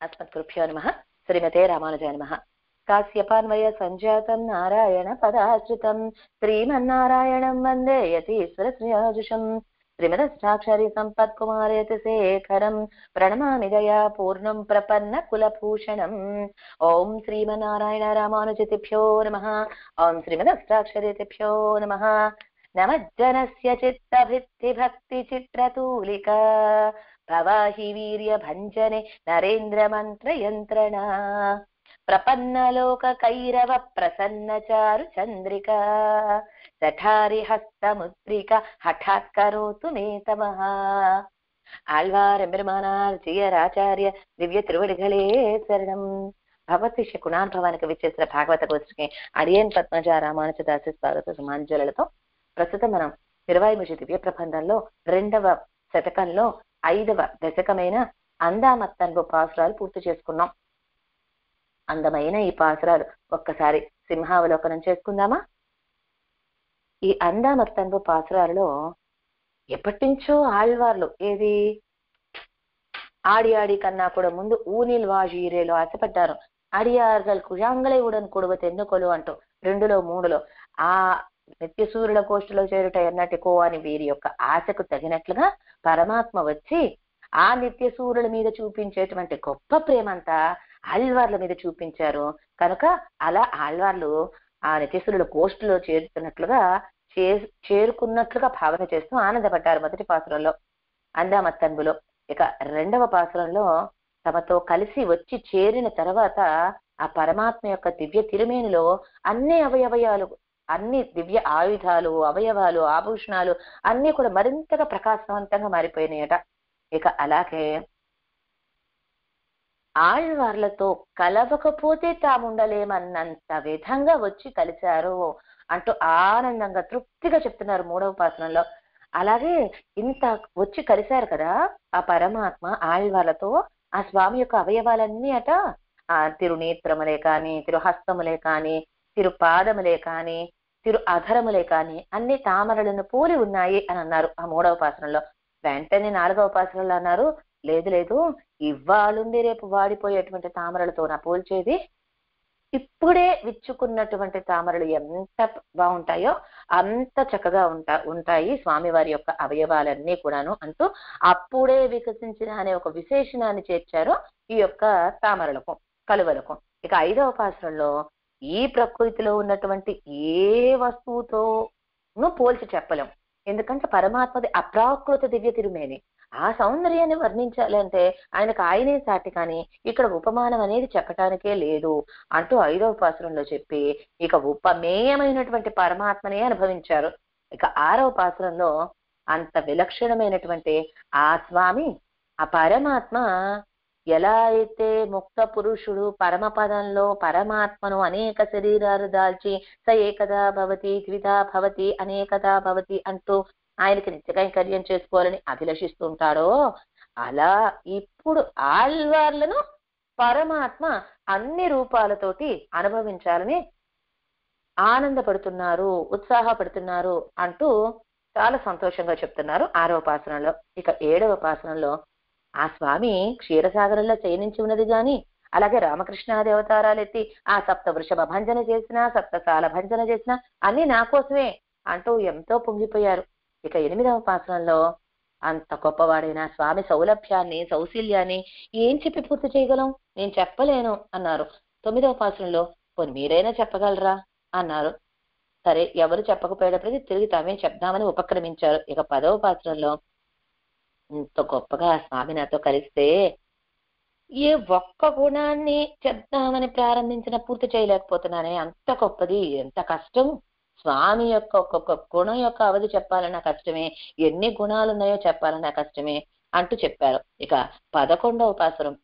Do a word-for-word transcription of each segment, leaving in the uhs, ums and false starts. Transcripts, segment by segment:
अस्मत्कृभ्यो नमः। श्रीमते रामानुजाय नमः। काश्यपान्वय संजातं नारायण पदाश्रितं श्रीमन्नारायणं वन्दे यतीश्वरश्रियाजुषं श्रीमदष्टाक्षरी सम्पत्कुमारयति शेखरं प्रणमामि दया पूर्णं प्रपन्न कुलभूषणम्। ओं श्रीमन्नारायण रामानुजतिभ्यो नमः। ओं श्रीमदष्टाक्षरीतिभ्यो नमः। नमज्जनस्य चित्तभित्तिभक्तिचित्रतूलिका भवाहि वीर्यभञ्जने नरेन्द्रमन्त्रयन्त्रणा प्रपन्नलोककैरव प्रसन्नचारु चन्द्रिका सठारिहस्तमुद्रिका हठात् करोतु मे तमः। आழ்வார் எம்பெருமானார் ஜீயராச்சாரிய திவ்ய திருவடிகளே சரணம். భగవత్ శిష్య గుణానుభవానికి విచ్చేసిన భాగవత గోష్ఠికి అడియన్ పద్మజ రామానుజదాసి స్వాగత సుమాంజలులతో ప్రస్తుతం మనం ఇరవైముషి దివ్య ప్రబంధంలో రెండవ శతకంలో ఐదవ దశకమైన అందామత్తన్బు పాసురాలు పూర్తి చేసుకున్నాం. అందమైన ఈ పాసురాలు ఒక్కసారి సింహావలోకనం చేసుకుందామా? ఈ అందామత్తన్బు పాసురాలలో ఎప్పటి నుంచో ఆళ్వార్లు ఏది ఆడి ఆడి కన్నా కూడా ముందు ఊనిల్ వాజీరేలో ఆశపడ్డారు. అడియార్గల్ కుజాంగలై ఉడన్ కొడువత ఎన్నుకోలు అంటూ రెండులో మూడులో ఆ నిత్యసూర్యుల కోష్ఠలో చేరుట ఎన్నటికో అని వీరి యొక్క ఆశకు తగినట్లుగా పరమాత్మ వచ్చి ఆ నిత్యసూర్యుల మీద చూపించేటువంటి గొప్ప ప్రేమంతా ఆళ్వార్ల మీద చూపించారు. కనుక అలా ఆళ్వార్లు ఆ నిత్యసూర్యుల కోష్ఠలో చేరుతున్నట్లుగా చే చేరుకున్నట్లుగా భావన చేస్తూ ఆనందపడ్డారు మొదటి పాసురంలో అందామత్తన్బులో. ఇక రెండవ పాసురంలో తమతో కలిసి వచ్చి చేరిన తర్వాత ఆ పరమాత్మ యొక్క దివ్య తిరుమేనిలో అన్ని అవయవయాలు అన్ని దివ్య ఆయుధాలు అవయవాలు ఆభూషణాలు అన్ని కూడా మరింతగా ప్రకాశవంతంగా మారిపోయినాయట. ఇక అలాగే ఆళ్వార్లతో కలవకపోతే తాముండలేమన్నంత విధంగా వచ్చి కలిశారు అంటూ ఆనందంగా తృప్తిగా చెప్తున్నారు మూడవ పాసనంలో. అలాగే ఇంత వచ్చి కలిశారు కదా ఆ పరమాత్మ ఆళ్వార్లతో, ఆ స్వామి యొక్క అవయవాలన్నీ అట ఆ తిరునేత్రములే కాని తిరుహస్తములే కాని తిరుపాదములే కాని తిరు అధరములే కాని అన్ని తామరలను పోలి ఉన్నాయి అని అన్నారు ఆ మూడవ పాసనంలో. వెంటనే నాలుగవ పాసనంలో అన్నారు, లేదు లేదు ఇవ్వాలుండి రేపు వాడిపోయేటువంటి తామరలతో నా పోల్చేది, ఇప్పుడే విచ్చుకున్నటువంటి తామరలు ఎంత బాగుంటాయో అంత చక్కగా ఉంటా ఉంటాయి స్వామివారి యొక్క అవయవాలన్నీ కూడాను అంటూ అప్పుడే వికసించిన అనే ఒక విశేషణాన్ని చేర్చారు ఈ యొక్క తామరలకు కలువలకు. ఇక ఐదవ పాసరంలో ఈ ప్రకృతిలో ఉన్నటువంటి ఏ వస్తువుతోనూ పోల్చి చెప్పలేం, ఎందుకంటే పరమాత్మది అప్రాకృత దివ్య తిరుమేని. ఆ సౌందర్యాన్ని వర్ణించాలి అంటే ఆయనకు ఆయనే సాటి, కానీ ఇక్కడ ఉపమానం అనేది చెప్పటానికే లేదు అంటూ ఐదవ పాసురంలో చెప్పి ఇక ఉపమేయమైనటువంటి పరమాత్మనే అనుభవించారు. ఇక ఆరవ పాసురంలో అంత విలక్షణమైనటువంటి ఆ స్వామి ఆ పరమాత్మ ఎలా అయితే ముక్త పురుషుడు పరమపదంలో పరమాత్మను అనేక శరీరాలు దాల్చి స ఏకదా భవతి ద్విధా భవతి అనేకదా భవతి అంటూ ఆయనకి నిత్యకైంకర్యం చేసుకోవాలని అభిలషిస్తుంటాడో, అలా ఇప్పుడు ఆళ్వార్లను పరమాత్మ అన్ని రూపాలతోటి అనుభవించాలని ఆనందపడుతున్నారు, ఉత్సాహపడుతున్నారు అంటూ చాలా సంతోషంగా చెప్తున్నారు ఆరవ పాసనంలో. ఇక ఏడవ పాసనంలో ఆ స్వామి క్షీరసాగరంలో శయనించి ఉన్నది గాని అలాగే రామకృష్ణాది అవతారాలు ఎత్తి ఆ సప్త వృషభ భంజన చేసినా సప్తసాల భంజన చేసినా అన్ని నా కోసమే అంటూ ఎంతో పొంగిపోయారు. ఇక ఎనిమిదవ పాసనంలో అంత గొప్పవాడైన స్వామి సౌలభ్యాన్ని సౌశీల్యాన్ని ఏం చెప్పి పూర్తి చేయగలం, నేను చెప్పలేను అన్నారు. తొమ్మిదవ పాసనంలో పోనీ మీరైనా చెప్పగలరా అన్నారు. సరే ఎవరు చెప్పకపోయేటప్పటికీ తిరిగి తామే చెప్దామని ఉపక్రమించారు. ఇక పదవ పాసనంలో ఇంత గొప్పగా స్వామి నాతో కలిస్తే ఏ ఒక్క గుణాన్ని చెప్దామని ప్రారంభించిన పూర్తి చేయలేకపోతున్నానే, అంత గొప్పది, ఎంత కష్టం స్వామి యొక్క ఒక్కొక్క గుణం యొక్క అవధి చెప్పాలన్నా కష్టమే, ఎన్ని గుణాలు ఉన్నాయో చెప్పాలన్నా కష్టమే అంటూ చెప్పారు. ఇక పదకొండవ పాసురం,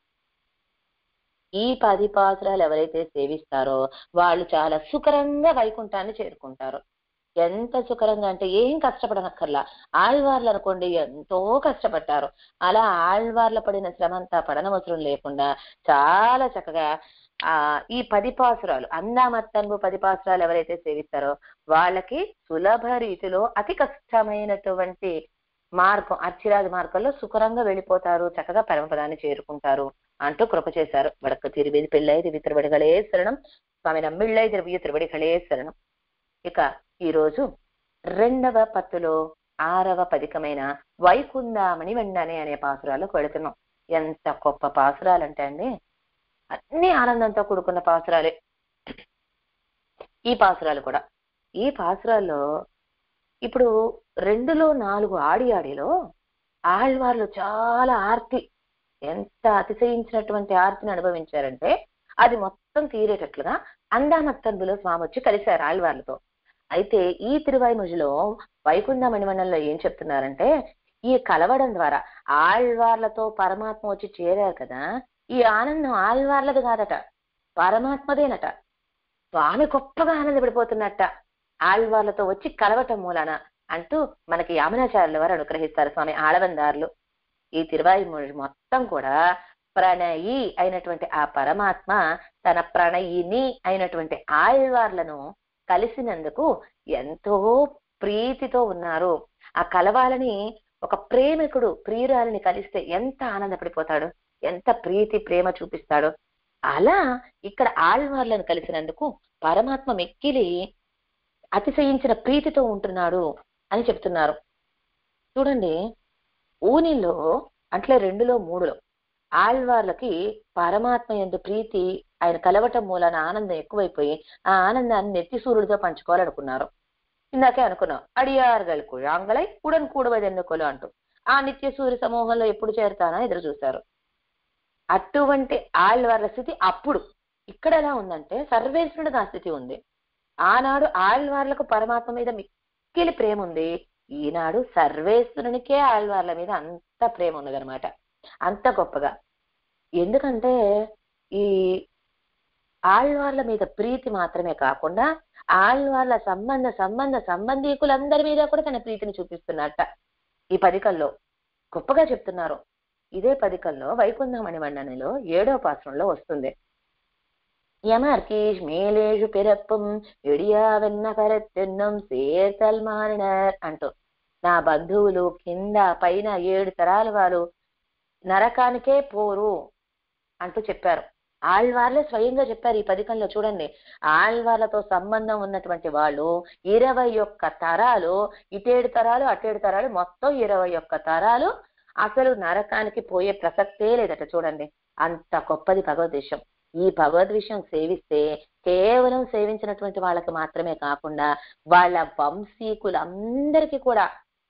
ఈ పది పాసురాలు ఎవరైతే సేవిస్తారో వాళ్ళు చాలా సుకరంగా వైకుంఠాన్ని చేరుకుంటారు. ఎంత సుకరంగా అంటే ఏం కష్టపడనక్కర్లా. ఆళ్వార్లు అనుకోండి ఎంతో కష్టపడ్డారు, అలా ఆళ్వార్ల పడిన శ్రమంతా పడనవసరం లేకుండా చాలా చక్కగా ఆ ఈ పది పాసురాలు అందామత్తన్బు పది పాసురాలు ఎవరైతే సేవిస్తారో వాళ్ళకి సులభ రీతిలో అతి కష్టమైనటువంటి మార్గం అర్చిరాజు మార్గంలో సుకరంగా వెళ్ళిపోతారు, చక్కగా పరమపదాన్ని చేరుకుంటారు అంటూ కృప చేశారు. వడకు తిరువేది పెళ్ళై దివి తిరువడిகளே శరణం, స్వామి నమ్మిళ్ళై దివ్య తిరువడిகளే శరణం. ఇక ఈరోజు రెండవ పత్తులో ఆరవ పదికమైన వైకుందామణి వెండనే అనే పాసురాలకు వెళుతున్నాం. ఎంత గొప్ప పాసురాలంటే అండి, అన్ని ఆనందంతో కూడుకున్న పాసురాలే ఈ పాసురాలు కూడా. ఈ పాసురాల్లో ఇప్పుడు రెండులో నాలుగు ఆడి ఆడిలో ఆళ్వార్లు చాలా ఆర్తి, ఎంత అతిశయించినటువంటి ఆర్తిని అనుభవించారంటే అది మొత్తం తీరేటట్లుగా అందామత్తంబులో స్వామి వచ్చి కలిశారు ఆళ్వార్లతో. అయితే ఈ తిరువాయిముజిలో వైకుంఠ మణిమండలంలో ఏం చెప్తున్నారంటే, ఈ కలవడం ద్వారా ఆళ్వార్లతో పరమాత్మ వచ్చి చేరారు కదా, ఈ ఆనందం ఆళ్వార్లది కాదట, పరమాత్మదేనట. స్వామి గొప్పగా ఆనందపడిపోతున్నట్ట ఆళ్వార్లతో వచ్చి కలవటం మూలన అంటూ మనకి యామనాచార్యుల వారు అనుగ్రహిస్తారు స్వామి ఆళవందారులు. ఈ తిరువాయిముడి మొత్తం కూడా ప్రణయి అయినటువంటి ఆ పరమాత్మ తన ప్రణయిని అయినటువంటి ఆళ్వార్లను కలిసినందుకు ఎంతో ప్రీతితో ఉన్నారు. ఆ కలవాలని ఒక ప్రేమికుడు ప్రియురాలిని కలిస్తే ఎంత ఆనందపడిపోతాడు, ఎంత ప్రీతి ప్రేమ చూపిస్తాడు. అలా ఇక్కడ ఆళ్వార్లను కలిసినందుకు పరమాత్మ మెక్కిలి అతిశయించిన ప్రీతితో ఉంటున్నాడు అని చెప్తున్నారు. చూడండి, ఊనిలో అట్లే రెండులో మూడులో ఆళ్వార్లకి పరమాత్మ యందు ప్రీతి, ఆయన కలవటం మూలన ఆనందం ఎక్కువైపోయి ఆ ఆనందాన్ని నెత్తి సూర్యుడితో పంచుకోవాలనుకున్నారు. ఇందాకే అనుకున్నాం, అడియార్గల్ కుழాంగలై ఉడన్ కూడవదెన్నుకోలు అంటూ ఆ నిత్య సూర్య సమూహంలో ఎప్పుడు చేరుతానా ఎదురు చూశారు. అటువంటి ఆళ్వార్ల స్థితి అప్పుడు. ఇక్కడ ఎలా ఉందంటే సర్వేశ్వరుడికి ఆ స్థితి ఉంది. ఆనాడు ఆళ్వార్లకు పరమాత్మ మీద మిక్కిలి ప్రేమ ఉంది, ఈనాడు సర్వేశ్వరునికే ఆళ్వార్ల మీద అంత ప్రేమ ఉన్నదనమాట, అంత గొప్పగా. ఎందుకంటే ఈ ఆళ్వార్ల మీద ప్రీతి మాత్రమే కాకుండా ఆళ్వార్ల సంబంధ సంబంధ సంబంధీకులందరి మీద కూడా తన ప్రీతిని చూపిస్తున్నట్ట ఈ పదికల్లో గొప్పగా చెప్తున్నారు. ఇదే పదికల్లో వైకుంఠ మణిమండనిలో ఏడో పాత్రంలో వస్తుంది, యమర్కీష్ మేలేషు పిరప్పం ఎడియా వెన్న కరెత్తెన్నం సేర్తల్ మారినర్ అంటూ నా బంధువులు కింద పైన ఏడు తరాల వారు నరకానికే పోరు అంటూ చెప్పారు. ఆళ్వార్లే స్వయంగా చెప్పారు ఈ పదికంలో. చూడండి, ఆళ్వార్లతో సంబంధం ఉన్నటువంటి వాళ్ళు ఇరవై ఒక్క తరాలు, ఇటేడు తరాలు అటేడు తరాలు, మొత్తం ఇరవై ఒక్క తరాలు అసలు నరకానికి పోయే ప్రసక్తే లేదట. చూడండి, అంత గొప్పది భగవద్విషయం. ఈ భగవద్విషయం సేవిస్తే కేవలం సేవించినటువంటి వాళ్ళకి మాత్రమే కాకుండా వాళ్ళ వంశీకులందరికీ కూడా,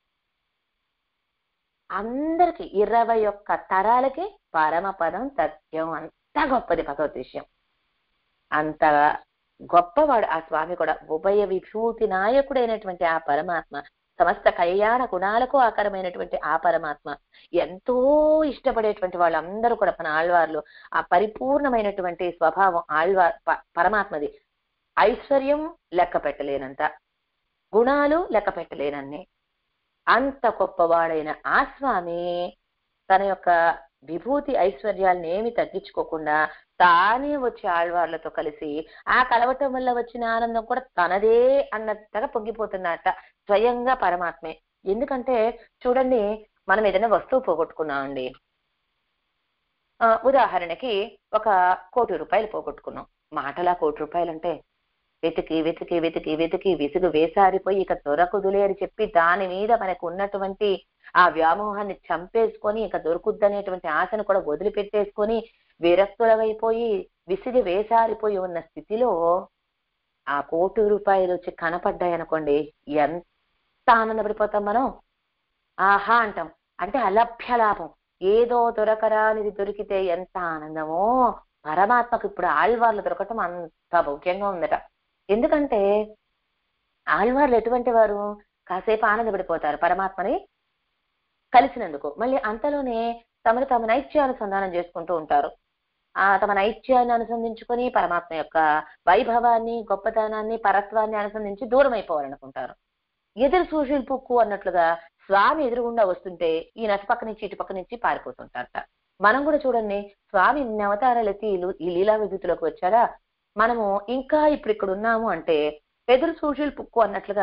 అందరికి ఇరవై ఒక్క తరాలకి పరమపదం సత్యం. అంత గొప్పది భగవద్విషయం, అంత గొప్పవాడు ఆ స్వామి కూడా. ఉభయ విభూతి నాయకుడైనటువంటి ఆ పరమాత్మ, సమస్త కళ్యాణ గుణాలకు ఆకారమైనటువంటి ఆ పరమాత్మ, ఎంతో ఇష్టపడేటువంటి వాళ్ళందరూ కూడా మన ఆళ్వార్లు. ఆ పరిపూర్ణమైనటువంటి స్వభావం ఆళ్వార్ పరమాత్మది. ఐశ్వర్యం లెక్క పెట్టలేనంత, గుణాలు లెక్క పెట్టలేనన్ని, అంత గొప్పవాడైన ఆ స్వామి తన యొక్క విభూతి ఐశ్వర్యాలను ఏమి తగ్గించుకోకుండా తానే వచ్చి ఆళ్వార్లతో కలిసి ఆ కలవటం వల్ల వచ్చిన ఆనందం కూడా తనదే అన్నట్టుగా పొంగిపోతున్నట్ట స్వయంగా పరమాత్మే. ఎందుకంటే చూడండి, మనం ఏదైనా వస్తువు పోగొట్టుకున్నామండి, ఆ ఉదాహరణకి ఒక కోటి రూపాయలు పోగొట్టుకున్నాం. మాటలా కోటి రూపాయలు అంటే వెతికి వెతికి వెతికి వెతికి విసుగు వేసారిపోయి ఇక దొరకుదులే అని చెప్పి దాని మీద మనకు ఉన్నటువంటి ఆ వ్యామోహాన్ని చంపేసుకొని ఇక దొరుకుద్దనేటువంటి ఆశను కూడా వదిలిపెట్టేసుకొని విరక్తులవైపోయి విసిగి వేసారిపోయి ఉన్న స్థితిలో ఆ కోటి రూపాయలు వచ్చి కనపడ్డాయనుకోండి, ఎంత ఆనందపడిపోతాం మనం. ఆహా అంటాం. అంటే అలభ్య లాభం, ఏదో దొరకరానిది దొరికితే ఎంత ఆనందమో, పరమాత్మకు ఇప్పుడు ఆళ్వార్లు దొరకటం అంత భౌక్యంగా ఉందట. ఎందుకంటే ఆళ్వార్లు ఎటువంటి వారు, కాసేపు ఆనందపడిపోతారు పరమాత్మని కలిసినందుకు, మళ్ళీ అంతలోనే తమను తమ నైత్యానుసంధానం చేసుకుంటూ ఉంటారు. ఆ తమ నైత్యాన్ని అనుసంధించుకొని పరమాత్మ యొక్క వైభవాన్ని గొప్పతనాన్ని పరత్వాన్ని అనుసంధించి దూరం అయిపోవాలనుకుంటారు. ఎదురు సూషులు పుక్కు అన్నట్లుగా స్వామి ఎదురుగుండా వస్తుంటే ఈ నటుపక్క నుంచి ఇటుపక్క నుంచి పారిపోతుంటారట. మనం కూడా చూడండి, స్వామి ఇన్ని అవతారాలు ఎత్తి ఈ లీలా విభూతిలోకి వచ్చారా, మనము ఇంకా ఇప్పుడు ఇక్కడ ఉన్నాము అంటే ఎదురు సూషులు పుక్కు అన్నట్లుగా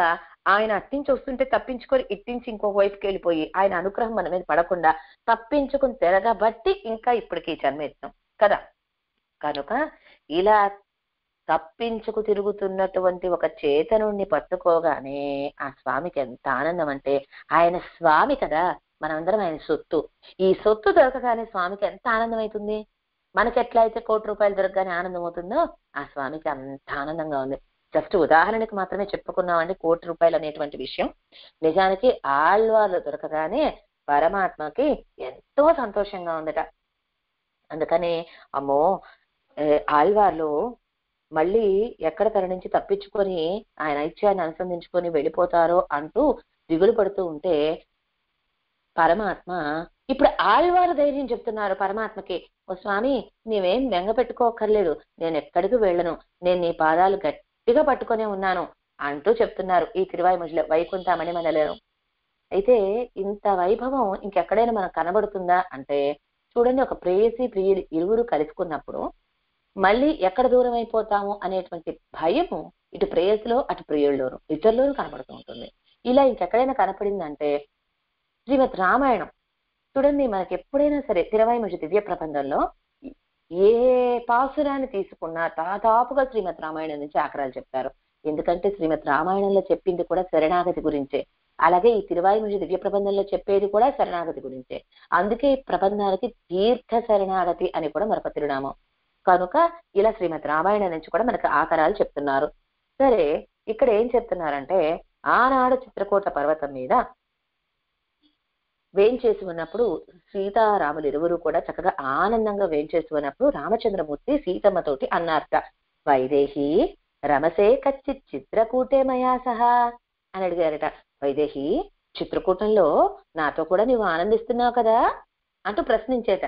ఆయన అట్టించి వస్తుంటే తప్పించుకొని ఇట్టించి ఇంకొక వైపుకి వెళ్ళిపోయి ఆయన అనుగ్రహం మన మీద పడకుండా తప్పించుకుని తిరగబట్టి ఇంకా ఇప్పటికీ జన్మెత్తాం కదా. కనుక ఇలా తప్పించుకు తిరుగుతున్నటువంటి ఒక చేతనుణ్ణి పట్టుకోగానే ఆ స్వామికి ఎంత ఆనందం అంటే, ఆయన స్వామి కదా, మనందరం ఆయన సొత్తు. ఈ సొత్తు దొరకగానే స్వామికి ఎంత ఆనందం అవుతుంది. మనకి ఎట్లా అయితే కోటి రూపాయలు దొరకగానే ఆనందం అవుతుందో ఆ స్వామికి అంత ఆనందంగా ఉంది. జస్ట్ ఉదాహరణకి మాత్రమే చెప్పుకున్నామండి కోటి రూపాయలు అనేటువంటి విషయం. నిజానికి ఆళ్వార్లు దొరకగానే పరమాత్మకి ఎంతో సంతోషంగా ఉందట. అందుకని అమ్మో ఆళ్వార్లు మళ్ళీ ఎక్కడ తన నుంచి తప్పించుకొని ఆయన ఐత్యాన్ని అనుసంధించుకొని వెళ్ళిపోతారో అంటూ దిగులు పడుతూ ఉంటే పరమాత్మ ఇప్పుడు ఆళ్వారు ధైర్యం చెప్తున్నారు పరమాత్మకి, ఓ స్వామి నీవేం బెంగ పెట్టుకోకర్లేదు, నేను ఎక్కడికి వెళ్ళను, నేను నీ పాదాలు గట్టిగా పట్టుకునే ఉన్నాను అంటూ చెప్తున్నారు ఈ తిరువాయిముడిలో వైకుంఠమణి మనలేరు. అయితే ఇంత వైభవం ఇంకెక్కడైనా మనకు కనబడుతుందా అంటే చూడండి, ఒక ప్రేయసి ప్రియులు ఇరువురు కలుసుకున్నప్పుడు మళ్ళీ ఎక్కడ దూరం అయిపోతాము అనేటువంటి భయము ఇటు ప్రేయసిలో అటు ప్రియుల్లోను ఇద్దరిలోనూ కనబడుతూ ఉంటుంది. ఇలా ఇంకెక్కడైనా కనపడిందంటే శ్రీమద్ రామాయణం చూడండి. మనకి ఎప్పుడైనా సరే తిరువాయిముడి దివ్య ప్రబంధంలో ఏ పాసురాన్ని తీసుకున్నా దాదాపుగా శ్రీమద్ రామాయణం నుంచి ఆకరాలు చెప్తారు. ఎందుకంటే శ్రీమద్ రామాయణంలో చెప్పింది కూడా శరణాగతి గురించే, అలాగే ఈ తిరువాయిముడి దివ్య ప్రబంధంలో చెప్పేది కూడా శరణాగతి గురించే. అందుకే ఈ ప్రబంధాలకి తీర్థ శరణాగతి అని కూడా మరొక తిరునామం. కనుక ఇలా శ్రీమద్ రామాయణం నుంచి కూడా మనకు ఆకరాలు చెప్తున్నారు. సరే, ఇక్కడ ఏం చెప్తున్నారంటే ఆనాడు చిత్రకూట పర్వతం మీద వేంచేసి ఉన్నప్పుడు సీతారాములు ఇరువురు కూడా చక్కగా ఆనందంగా వేంచేసి ఉన్నప్పుడు రామచంద్రమూర్తి సీతమ్మతోటి అన్నారట, వైదేహి రమసే కచ్చిత్ చిత్రకూటే మయా సహా అని అడిగారట. వైదేహి చిత్రకూటంలో నాతో కూడా నువ్వు ఆనందిస్తున్నావు కదా అంటూ ప్రశ్నించేట.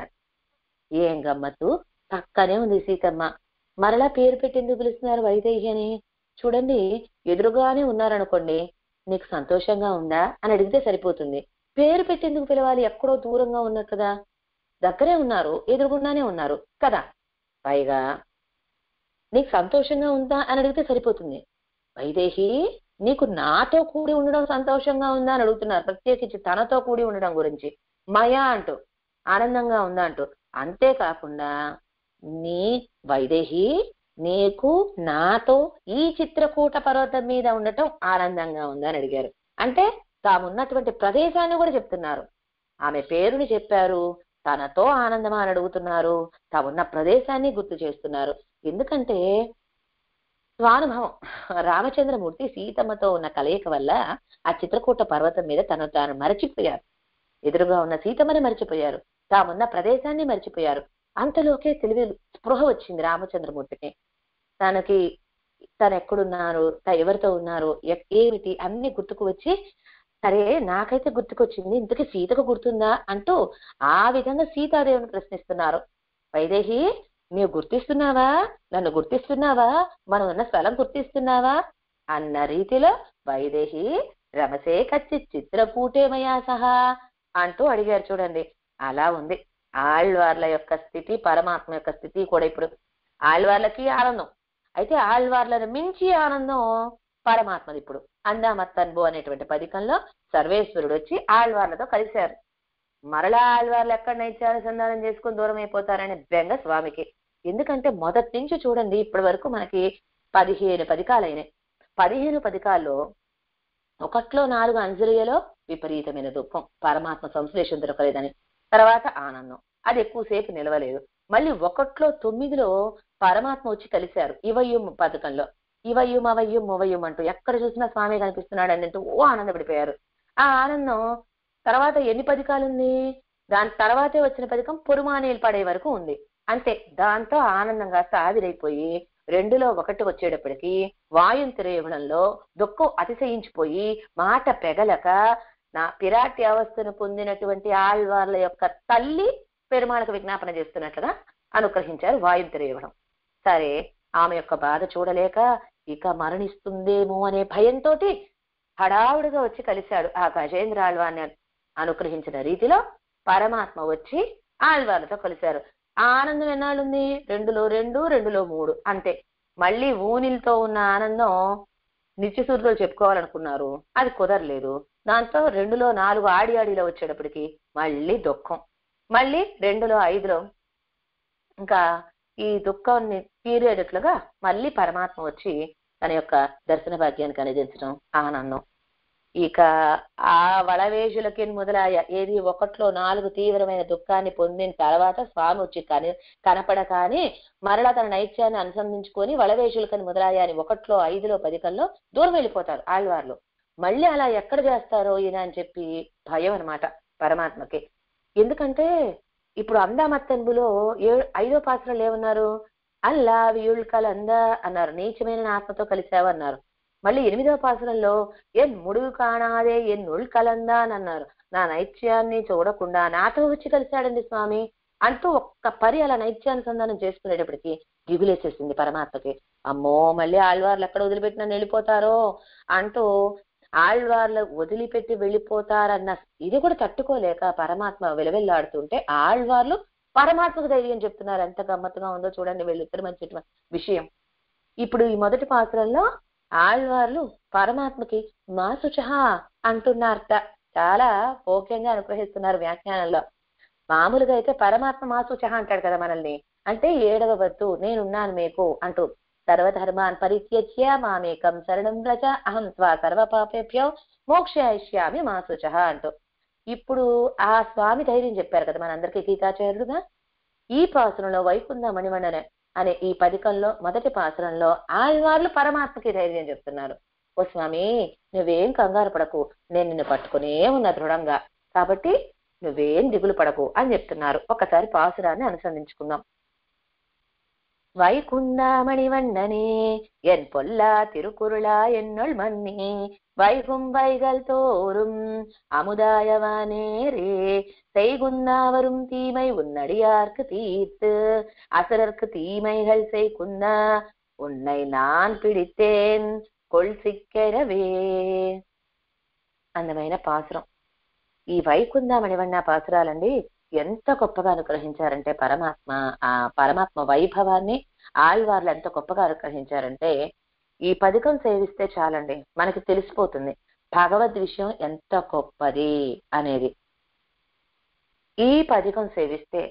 ఏం గమ్మత్తు, పక్కనే ఉంది సీతమ్మ, మరలా పేరు పెట్టి ఎందుకు పిలుస్తున్నారు వైదేహి అని? చూడండి, ఎదురుగానే ఉన్నారనుకోండి, నీకు సంతోషంగా ఉందా అని అడిగితే సరిపోతుంది. పేరు పెట్టి ఎందుకు పిలవాలి? ఎక్కడో దూరంగా ఉన్నారు కదా, దగ్గరే ఉన్నారు, ఎదురుగుండానే ఉన్నారు కదా. పైగా నీకు సంతోషంగా ఉందా అని అడిగితే సరిపోతుంది. వైదేహి నీకు నాతో కూడి ఉండడం సంతోషంగా ఉందా అని అడుగుతున్నారు, ప్రత్యేకించి తనతో కూడి ఉండడం గురించి. మయా అంటూ ఆనందంగా ఉందా అంటూ. అంతేకాకుండా నీ వైదేహి నీకు నాతో ఈ చిత్రకూట పర్వతం మీద ఉండటం ఆనందంగా ఉందా అని అడిగారు. అంటే తామున్నటువంటి ప్రదేశాన్ని కూడా చెప్తున్నారు. ఆమె పేరుని చెప్పారు, తనతో ఆనందమా అని అడుగుతున్నారు, తామున్న ప్రదేశాన్ని గుర్తు చేస్తున్నారు. ఎందుకంటే స్వానుభవం. రామచంద్రమూర్తి సీతమ్మతో ఉన్న కలయిక వల్ల ఆ చిత్రకూట పర్వతం మీద తను తాను మరచిపోయారు. ఎదురుగా ఉన్న సీతమ్మని మర్చిపోయారు, తామున్న ప్రదేశాన్ని మర్చిపోయారు. అంతలోకే తెలివి స్పృహ వచ్చింది రామచంద్రమూర్తికి. తనకి తను ఎక్కడున్నారు, ఎవరితో ఉన్నారు, ఏమిటి అన్ని గుర్తుకు వచ్చి, సరే నాకైతే గుర్తుకొచ్చింది, ఇంతకీ సీతకు గుర్తుందా అంటూ ఆ విధంగా సీతాదేవిని ప్రశ్నిస్తున్నారు. వైదేహి నీవు గుర్తిస్తున్నావా, నన్ను గుర్తిస్తున్నావా, మనం ఉన్న స్థలం గుర్తిస్తున్నావా అన్న రీతిలో వైదేహి రమసే కచ్చి చిత్రకూటేమయా సహా అంటూ అడిగారు. చూడండి, అలా ఉంది ఆళ్వార్ల యొక్క స్థితి, పరమాత్మ యొక్క స్థితి కూడా. ఇప్పుడు ఆళ్వార్లకి ఆనందం, అయితే ఆళ్వార్లను మించి ఆనందం పరమాత్మది. ఇప్పుడు అందామత్తన్బో అనేటువంటి పథకంలో సర్వేశ్వరుడు వచ్చి ఆళ్వార్లతో కలిశారు. మరలా ఆళ్వార్లు ఎక్కడ నైత్యానుసంధానం చేసుకుని దూరం అయిపోతారనే బెంగ స్వామికి. ఎందుకంటే మొదటి నుంచి చూడండి ఇప్పటి వరకు మనకి పదిహేను పథకాలైనాయి. పదిహేను పథకాల్లో ఒకట్లో నాలుగు అంజలియలో విపరీతమైన దుఃఖం, పరమాత్మ సంశ్లేషం దొరకలేదని, తర్వాత ఆనందం, అది ఎక్కువసేపు నిలవలేదు. మళ్ళీ ఒకట్లో తొమ్మిదిలో పరమాత్మ వచ్చి కలిశారు ఇవయ్యం పథకంలో. ఇవయ్యం అవయ్యం మొవయ్యం అంటూ ఎక్కడ చూసినా స్వామి కనిపిస్తున్నాడు అన్నట్టు ఓ ఆనందపడిపోయారు. ఆ ఆనందం తర్వాత ఎన్ని పథకాలు ఉంది, దాని తర్వాతే వచ్చిన పథకం పొరుమానేలు పడే వరకు ఉంది. అంతే, దాంతో ఆనందం కాస్త ఆవిరైపోయి రెండులో ఒకటి వచ్చేటప్పటికి వాయుంతరేయడంలో దుఃఖం అతిశయించిపోయి మాట పెగలక నా పిరాటి అవస్థను పొందినటువంటి ఆళ్వార్ల యొక్క తల్లి పెరుమాళకు విజ్ఞాపన చేస్తున్నట్లుగా అనుగ్రహించారు వాయుంతరేయడం. సరే, ఆమె యొక్క బాధ చూడలేక ఇక మరణిస్తుందేమో అనే భయంతో హడావుడిగా వచ్చి కలిశాడు. ఆ గజేంద్ర ఆళ్వార్ని అనుగ్రహించిన రీతిలో పరమాత్మ వచ్చి ఆళ్వార్లతో కలిశారు. ఆ ఆనందం ఎన్నాళ్ళుంది? రెండులో రెండు, రెండులో మూడు, అంతే. మళ్ళీ ఊనిలతో ఉన్న ఆనందం నిత్యసూరులు చెప్పుకోవాలనుకున్నారు, అది కుదరలేదు. దాంతో రెండులో నాలుగు ఆడి ఆడిలో వచ్చేటప్పటికి మళ్ళీ దుఃఖం, మళ్ళీ రెండులో ఐదులో ఇంకా ఈ దుఃఖాన్ని తీరేటట్లుగా మళ్ళీ పరమాత్మ వచ్చి తన యొక్క దర్శన భాగ్యానికి అనుదించడం ఆనందం. ఇక ఆ వళవేషులకి మొదలాయ ఏది ఒకట్లో నాలుగు తీవ్రమైన దుఃఖాన్ని పొందిన తర్వాత స్వామి వచ్చి కని కనపడకాని మరలా తన నైత్యాన్ని అనుసంధించుకొని వళవేషులకని మొదలాయ అని ఒకట్లో ఐదులో పదికల్లో దూరం వెళ్ళిపోతారు ఆళ్వార్లు. మళ్ళీ అలా ఎక్కడ చేస్తారో ఈయన అని చెప్పి భయం అనమాట పరమాత్మకి. ఎందుకంటే ఇప్పుడు అందామత్తన్బులో ఏ ఐదో పాత్రలు ఏమన్నారు, అల్లా వియుళ్కలందా అన్నారు, నీచమైన ఆత్మతో కలిసావు అన్నారు. మళ్ళీ ఎనిమిదవ పాత్రల్లో ఎన్ ముడుగు కాణాదే ఎన్ ఉల్కలందా అని అన్నారు, నా నైత్యాన్ని చూడకుండా నాతో వచ్చి కలిశాడండి స్వామి అంటూ ఒక్క పరి అలా నైత్యానుసంధానం చేసుకునేటప్పటికి దిగులేసేసింది పరమాత్మకి. అమ్మో మళ్ళీ ఆళ్వార్లు ఎక్కడ వదిలిపెట్టి నన్ను వెళ్ళిపోతారో అంటూ ఆళ్వార్లు వదిలిపెట్టి వెళ్ళిపోతారన్న ఇది కూడా తట్టుకోలేక పరమాత్మ విలవెల్లాడుతుంటే ఆళ్వార్లు పరమాత్మకు ధైర్యం చెప్తున్నారు. ఎంత గమ్మత్తుగా ఉందో చూడండి వీళ్ళిద్దరు మంచి విషయం. ఇప్పుడు ఈ మొదటి పాత్రల్లో ఆళ్వార్లు పరమాత్మకి మా శుచహ అంటున్నారట, చాలా పోక్యంగా అనుగ్రహిస్తున్నారు వ్యాఖ్యానంలో. మామూలుగా అయితే పరమాత్మ మా శుచహ అంటాడు కదా మనల్ని, అంటే ఏడవ వద్దు నేనున్నాను మీకు అంటూ సర్వధర్మాన్ పరిత్యజ్య మామేకం శరణం వ్రజ అహం త్వా సర్వ పాపేభ్యో మోక్షయిష్యామి మా శుచహ అంటూ. ఇప్పుడు ఆ స్వామి ధైర్యం చెప్పారు కదా మనందరికీ గీతాచార్యుడుగా. ఈ పాసురంలో వైకుంఠ మణివణన అనే ఈ పదికంలో మొదటి పాసురంలో ఆళ్వార్లు పరమాత్మకి ధైర్యం చెప్తున్నారు. ఓ స్వామి నువ్వేం కంగారు పడకు, నేను నిన్ను పట్టుకునే ఉన్న దృఢంగా, కాబట్టి నువ్వేం దిగులు పడకు అని చెప్తున్నారు. ఒకసారి పాసురాన్ని అనుసంధించుకుందాం. வைகுந்தாமணிவண்ணனே என் பொல்லா திருக்குருளா என்னுள் மன்னே வைகும் வைகள் தோறும் அமுதாயவானேரே செய்குந்தாவரும் தீமை உன்னடியார்க்கு தீர்த்து அசுரர்க்கு தீமைகள் செய்குந்தா உன்னை நான் பிடித்தேன் கொள் சிக்கரவே. అందమైన పాసురం. ఈ వైకుందామణివన్న పాసురాలండి ఎంత గొప్పగా అనుగ్రహించారంటే పరమాత్మ, ఆ పరమాత్మ వైభవాన్ని ఆళ్వార్లు ఎంత గొప్పగా అనుగ్రహించారంటే ఈ పదికం సేవిస్తే చాలండి మనకి తెలిసిపోతుంది భగవద్ విషయం ఎంత గొప్పది అనేది. ఈ పదికం సేవిస్తే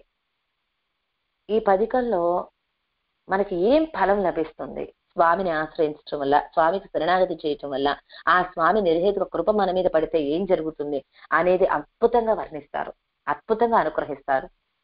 ఈ పదికంలో మనకి ఏం ఫలం లభిస్తుంది, స్వామిని ఆశ్రయించడం వల్ల, స్వామికి శరణాగతి చేయటం వల్ల, ఆ స్వామి నిర్హేతుక కృప మన మీద పడితే ఏం జరుగుతుంది అనేది అద్భుతంగా వర్ణిస్తారు, అద్భుతంగా అనుగ్రహిస్తారు.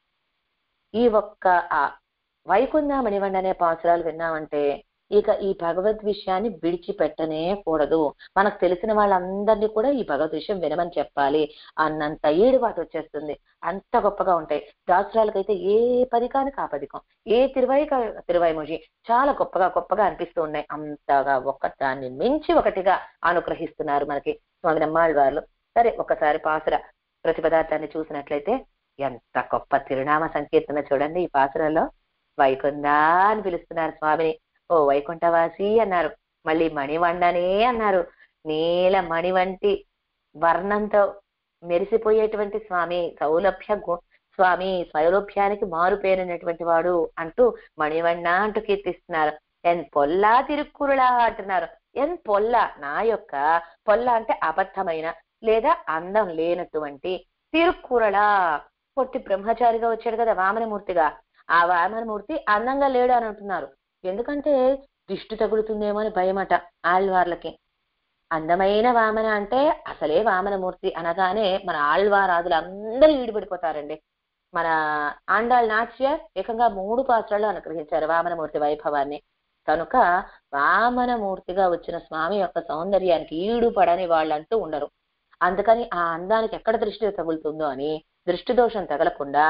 ఈ ఒక్క ఆ వైకుందామణివండి అనే పాసురాలు విన్నామంటే ఇక ఈ భగవద్ విషయాన్ని విడిచిపెట్టనే కూడదు. మనకు తెలిసిన వాళ్ళందరినీ కూడా ఈ భగవద్ విషయం వినమని చెప్పాలి అన్నంత ఏడుబాటు వచ్చేస్తుంది. అంత గొప్పగా ఉంటాయి. దాసురాలకైతే ఏ పదికానికి ఆ పదికం, ఏ తిరువై తిరువైమొഴി చాలా గొప్పగా గొప్పగా అనిపిస్తూ ఉన్నాయి. అంతగా ఒక్కదాన్ని మించి ఒకటిగా అనుగ్రహిస్తున్నారు మనకి స్వామి నమ్మాళ్వార్లు. సరే ఒకసారి పాసుర ప్రతిపదార్థాన్ని చూసినట్లయితే ఎంత గొప్ప తిరునామ సంకీర్తన చూడండి. ఈ పాసురలో వైకుందా అని పిలుస్తున్నారు స్వామిని. ఓ వైకుంఠవాసి అన్నారు, మళ్ళీ మణివండనే అన్నారు. నీల మణి వంటి వర్ణంతో మెరిసిపోయేటువంటి స్వామి, సౌలభ్య స్వామి, సౌలభ్యానికి మారు పేరునటువంటి వాడు అంటూ మణివಣ್ణ అంటూ కీర్తిస్తున్నారు. ఎన్ పొల్లా తిరుక్కురులా అంటున్నారు. ఎన్ పొల్ల నా యొక్క, పొల్ల అంటే అబద్ధమైన లేదా అందం లేనటువంటి, తిరుక్కురళ పొట్టి బ్రహ్మచారిగా వచ్చాడు కదా వామనమూర్తిగా, ఆ వామనమూర్తి అందంగా లేడు అని అంటున్నారు. ఎందుకంటే దిష్టి తగులుతుందేమో అని భయమట ఆళ్వార్లకి. అందమైన వామన అంటే అసలే వామనమూర్తి అనగానే మన ఆళ్వారాదులు అందరూ ఈడుపడిపోతారండి. మన ఆండాళ్ నాట్య ఏకంగా మూడు పాత్రలు అనుగ్రహించారు వామనమూర్తి వైభవాన్ని. కనుక వామనమూర్తిగా వచ్చిన స్వామి యొక్క సౌందర్యానికి ఈడుపడని వాళ్ళంటూ ఉండరు. అందుకని ఆ అందానికి ఎక్కడ దృష్టి తగులుతుందో అని దృష్టి దోషం తగలకుండా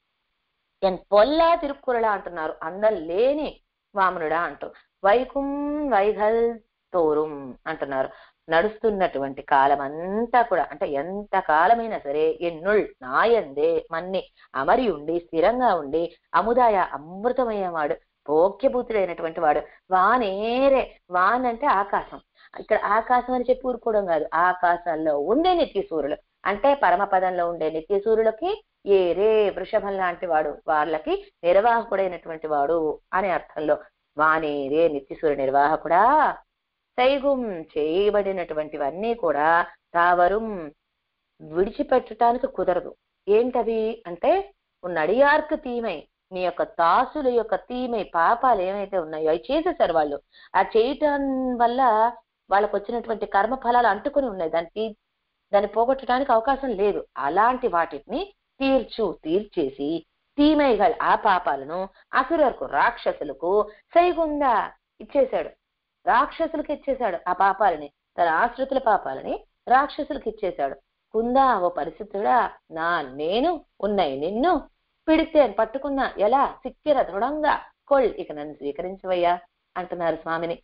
ఎన్ పొల్లా తిరుక్కురళ అంటున్నారు, అందం లేని వామనుడా అంటూ. వైకుం వైగల్ తోరుం అంటున్నారు. నడుస్తున్నటువంటి కాలం అంతా కూడా, అంటే ఎంత కాలమైనా సరే ఎన్నుల్ నాయందే మన్ని అమరి ఉండి స్థిరంగా ఉండి అముదాయ అమృతమయ్యేవాడు, భోగ్యభూతుడైనటువంటి వాడు. వానేరే, వాన్ అంటే ఆకాశం, ఇక్కడ ఆకాశం అని చెప్పి ఊరుకోవడం కాదు, ఆకాశంలో ఉండే నిత్యసూరులు అంటే పరమపదంలో ఉండే నిత్యసూరులకి ఏరే వృషభం లాంటి వాడు, వాళ్ళకి నిర్వాహకుడైనటువంటి వాడు అనే అర్థంలో వానేరే నిత్యసూర్య నిర్వాహకుడా సైగుం చేయబడినటువంటివన్నీ కూడా తావరుం విడిచిపెట్టడానికి కుదరదు. ఏంటవి అంటే నడియార్కు తీమై నీ యొక్క దాసుల యొక్క తీమై పాపాలు ఏమైతే ఉన్నాయో అవి చేసేసారు వాళ్ళు. ఆ చేయటం వల్ల వాళ్ళకు వచ్చినటువంటి కర్మ ఫలాలు అంటుకుని ఉన్నాయి. దాన్ని దాన్ని పోగొట్టడానికి అవకాశం లేదు. అలాంటి వాటిని తీర్చు తీర్చేసి తీమైగల్ ఆ పాపాలను అసురకు రాక్షసులకు సైగుందా ఇచ్చేశాడు. రాక్షసులకు ఇచ్చేశాడు ఆ పాపాలని, తన ఆశ్రితుల పాపాలని రాక్షసులకు ఇచ్చేశాడు. కుందా ఓ పరిస్థితుడా నా నేను ఉన్నాయి నిన్ను పిడితే పట్టుకున్నా ఎలా సిక్కిర దృఢంగా కొల్ ఇక నన్ను స్వీకరించవయ్యా అంటున్నారు స్వామిని.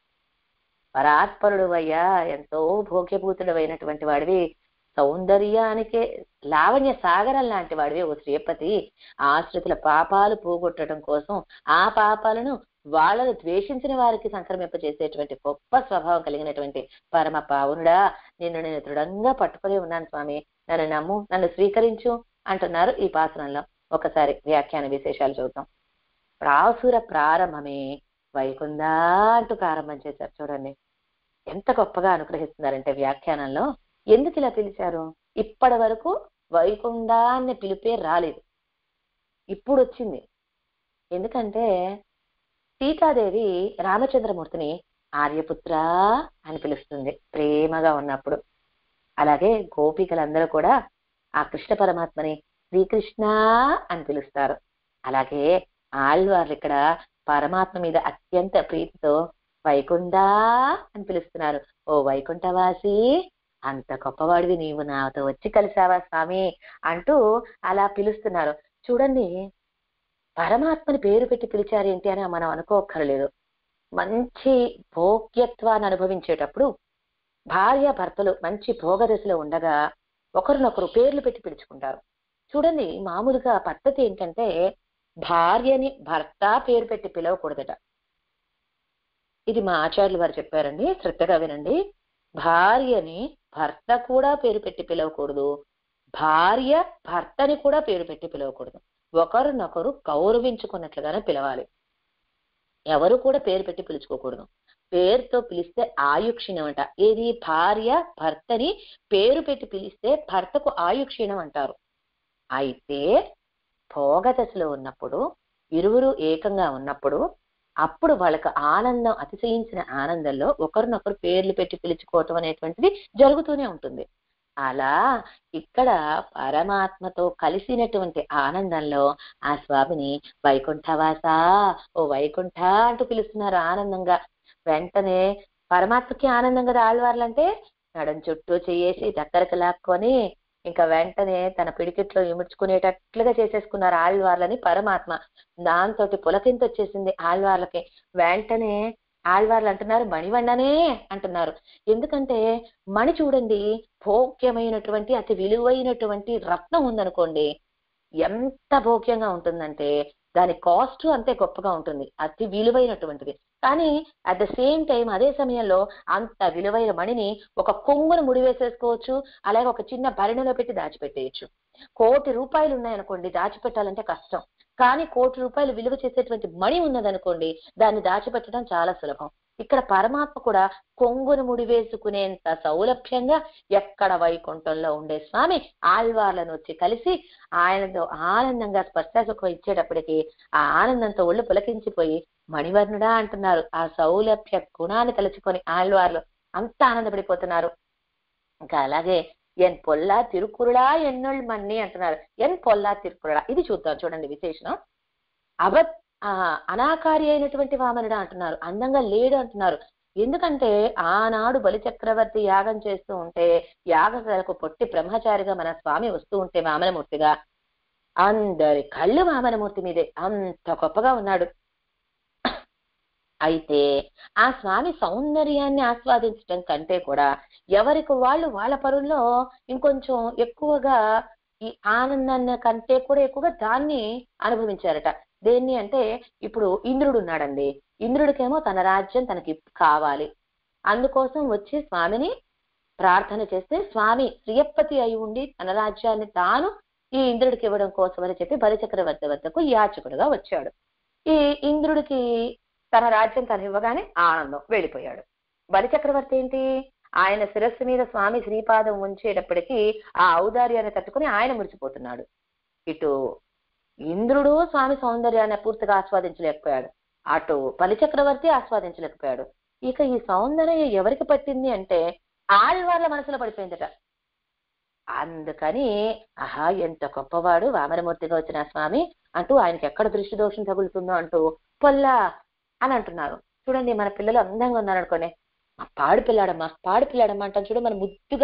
పరాత్పరుడు అయ్యా, ఎంతో భోగ్యభూతుడు అయినటువంటి వాడివి, సౌందర్యానికే లావణ్య సాగరం లాంటి వాడివి ఓ శ్రీపతి. ఆశ్రితుల పాపాలు పోగొట్టడం కోసం ఆ పాపాలను వాళ్ళను ద్వేషించిన వారికి సంక్రమింపజేసేటువంటి గొప్ప స్వభావం కలిగినటువంటి పరమ పావునుడా, నిన్ను నేను దృఢంగా పట్టుకుని ఉన్నాను స్వామి, నన్ను నమ్ము, నన్ను స్వీకరించు అంటున్నారు ఈ పాసనంలో. ఒకసారి వ్యాఖ్యాన విశేషాలు చూద్దాం. ప్రాసుర ప్రారంభమే వైకుందా అంటూ ప్రారంభం చేశారు. చూడండి ఎంత గొప్పగా అనుగ్రహిస్తున్నారంటే వ్యాఖ్యానంలో. ఎందుకు ఇలా పిలిచారు? ఇప్పటి వరకు వైకుందా అనే పిలిపే రాలేదు, ఇప్పుడు వచ్చింది. ఎందుకంటే సీతాదేవి రామచంద్రమూర్తిని ఆర్యపుత్ర అని పిలుస్తుంది ప్రేమగా ఉన్నప్పుడు. అలాగే గోపికలందరూ కూడా ఆ కృష్ణ పరమాత్మని శ్రీకృష్ణ అని పిలుస్తారు. అలాగే ఆళ్వార్లు ఇక్కడ పరమాత్మ మీద అత్యంత ప్రీతితో వైకుంఠా అని పిలుస్తున్నారు. ఓ వైకుంఠవాసి, అంత గొప్పవాడివి నీవు నాతో వచ్చి కలిసావా స్వామి అంటూ అలా పిలుస్తున్నారు. చూడండి, పరమాత్మని పేరు పెట్టి పిలిచారు ఏంటి అని మనం అనుకోక్కర్లేదు. మంచి భోగ్యత్వాన్ని అనుభవించేటప్పుడు భార్య భర్తలు మంచి భోగదశలో ఉండగా ఒకరినొకరు పేర్లు పెట్టి పిలుచుకుంటారు. చూడండి, మామూలుగా పద్ధతి ఏంటంటే భార్యని భర్త పేరు పెట్టి పిలవకూడదట. ఇది మా ఆచార్యులు వారు చెప్పారండి, శ్రద్ధగా వినండి. భార్యని భర్త కూడా పేరు పెట్టి పిలవకూడదు, భార్య భర్తని కూడా పేరు పెట్టి పిలవకూడదు. ఒకరినొకరు గౌరవించుకున్నట్లుగానే పిలవాలి. ఎవరు కూడా పేరు పెట్టి పిలుచుకోకూడదు. పేరుతో పిలిస్తే ఆయుక్షీణం అంట. ఏది? భార్య భర్తని పేరు పెట్టి పిలిస్తే భర్తకు ఆయుక్షీణం అంటారు. అయితే భోగదశలో ఉన్నప్పుడు ఇరువురు ఏకంగా ఉన్నప్పుడు అప్పుడు వాళ్ళకి ఆనందం, అతిశయించిన ఆనందంలో ఒకరినొకరు పేర్లు పెట్టి పిలుచుకోవటం అనేటువంటిది జరుగుతూనే ఉంటుంది. అలా ఇక్కడ పరమాత్మతో కలిసినటువంటి ఆనందంలో ఆ స్వామిని వైకుంఠవాస, ఓ వైకుంఠ అంటూ పిలుస్తున్నారు ఆనందంగా. వెంటనే పరమాత్మకి ఆనందం కదా ఆళ్వార్లంటే, నడం చుట్టూ చేసి దగ్గరకు లాక్కొని ఇంకా వెంటనే తన పిడికిట్లో ఇముడ్చుకునేటట్లుగా చేసేసుకున్నారు ఆళ్వార్లని పరమాత్మ. దాంతో పులకింత వచ్చేసింది ఆళ్వార్లకి. వెంటనే ఆళ్వార్లు అంటున్నారు మణివన్ననే అంటున్నారు. ఎందుకంటే మణి చూడండి, భోగ్యమైనటువంటి అతి విలువైనటువంటి రత్నం ఉందనుకోండి, ఎంత భోగ్యంగా ఉంటుందంటే దాని కాస్ట్ అంతే గొప్పగా ఉంటుంది, అతి విలువైనటువంటిది. కానీ అట్ ద సేమ్ టైం అదే సమయంలో అంత విలువైన మణిని ఒక కొంగును ముడివేసేసుకోవచ్చు, అలాగే ఒక చిన్న భరణిలో పెట్టి దాచిపెట్టేయచ్చు. కోటి రూపాయలు ఉన్నాయనుకోండి, దాచిపెట్టాలంటే కష్టం. కానీ కోటి రూపాయలు విలువ చేసేటువంటి మణి ఉన్నదనుకోండి, దాన్ని దాచిపెట్టడం చాలా సులభం. ఇక్కడ పరమాత్మ కూడా కొంగును ముడివేసుకునేంత సౌలభ్యంగా ఎక్కడ వైకుంఠంలో ఉండే స్వామి ఆళ్వార్లను వచ్చి కలిసి ఆయనతో ఆనందంగా స్పర్శసుఖం ఇచ్చేటప్పటికి ఆ ఆనందంతో ఒళ్ళు పులకించిపోయి మణివర్ణుడా అంటున్నారు. ఆ సౌలభ్య గుణాన్ని తలుచుకొని ఆళ్వార్లు అంత ఆనందపడిపోతున్నారు. ఇంకా అలాగే ఎన్ పొల్లా తిరుకురుడా ఎన్నోళ్ళు మన్ని అంటున్నారు. ఎన్ పొల్లా తిరుకురుడా, ఇది చూద్దాం చూడండి విశేషణం. అబ ఆ అనాకారి అయినటువంటి వామనుడా అంటున్నారు, అందంగా లేడు అంటున్నారు. ఎందుకంటే ఆనాడు బలిచక్రవర్తి యాగం చేస్తూ ఉంటే యాగకు పొట్టి బ్రహ్మచారిగా మన స్వామి వస్తూ ఉంటే వామనమూర్తిగా అందరి కళ్ళు వామనమూర్తి మీదే, అంత గొప్పగా ఉన్నాడు. అయితే ఆ స్వామి సౌందర్యాన్ని ఆస్వాదించడం కంటే కూడా ఎవరికి వాళ్ళు వాళ్ళ పరుల్లో ఇంకొంచెం ఎక్కువగా ఈ ఆనందాన్ని కంటే కూడా ఎక్కువగా దాన్ని అనుభవించారట. దేన్ని అంటే, ఇప్పుడు ఇంద్రుడు ఉన్నాడండి, ఇంద్రుడికేమో తన రాజ్యం తనకి కావాలి, అందుకోసం వచ్చి స్వామిని ప్రార్థన చేస్తే స్వామి శ్రీయపతి అయి ఉండి తన రాజ్యాన్ని తాను ఈ ఇంద్రుడికి ఇవ్వడం కోసం అని చెప్పి బలిచక్రవర్తి వద్దకు యాచకుడుగా వచ్చాడు. ఈ ఇంద్రుడికి తన రాజ్యం తను ఇవ్వగానే ఆనందం వెళ్ళిపోయాడు. బలిచక్రవర్తి ఏంటి, ఆయన శిరస్సు మీద స్వామి శ్రీపాదం ఉంచేటప్పటికీ ఆ ఔదార్యాన్ని తట్టుకుని ఆయన మురిసిపోతున్నాడు. ఇటు ఇంద్రుడు స్వామి సౌందర్యాన్ని పూర్తిగా ఆస్వాదించలేకపోయాడు, అటు బలిచక్రవర్తి ఆస్వాదించలేకపోయాడు. ఇక ఈ సౌందర్యం ఎవరికి పట్టింది అంటే ఆళ్వార్ల మనసులో పడిపోయిందట. అందుకని ఆహా ఎంత గొప్పవాడు వామనమూర్తిగా వచ్చిన స్వామి అంటూ ఆయనకి ఎక్కడ దృష్టి దోషం తగులుతుందో అంటూ పొల్లా అని అంటున్నారు. చూడండి మన పిల్లలు అందంగా ఉన్నారనుకోండి, మా పాడు పిల్లాడమ్మా పాడు పిల్లాడమ్మా అంటాం చూడ మన ముద్దుగా,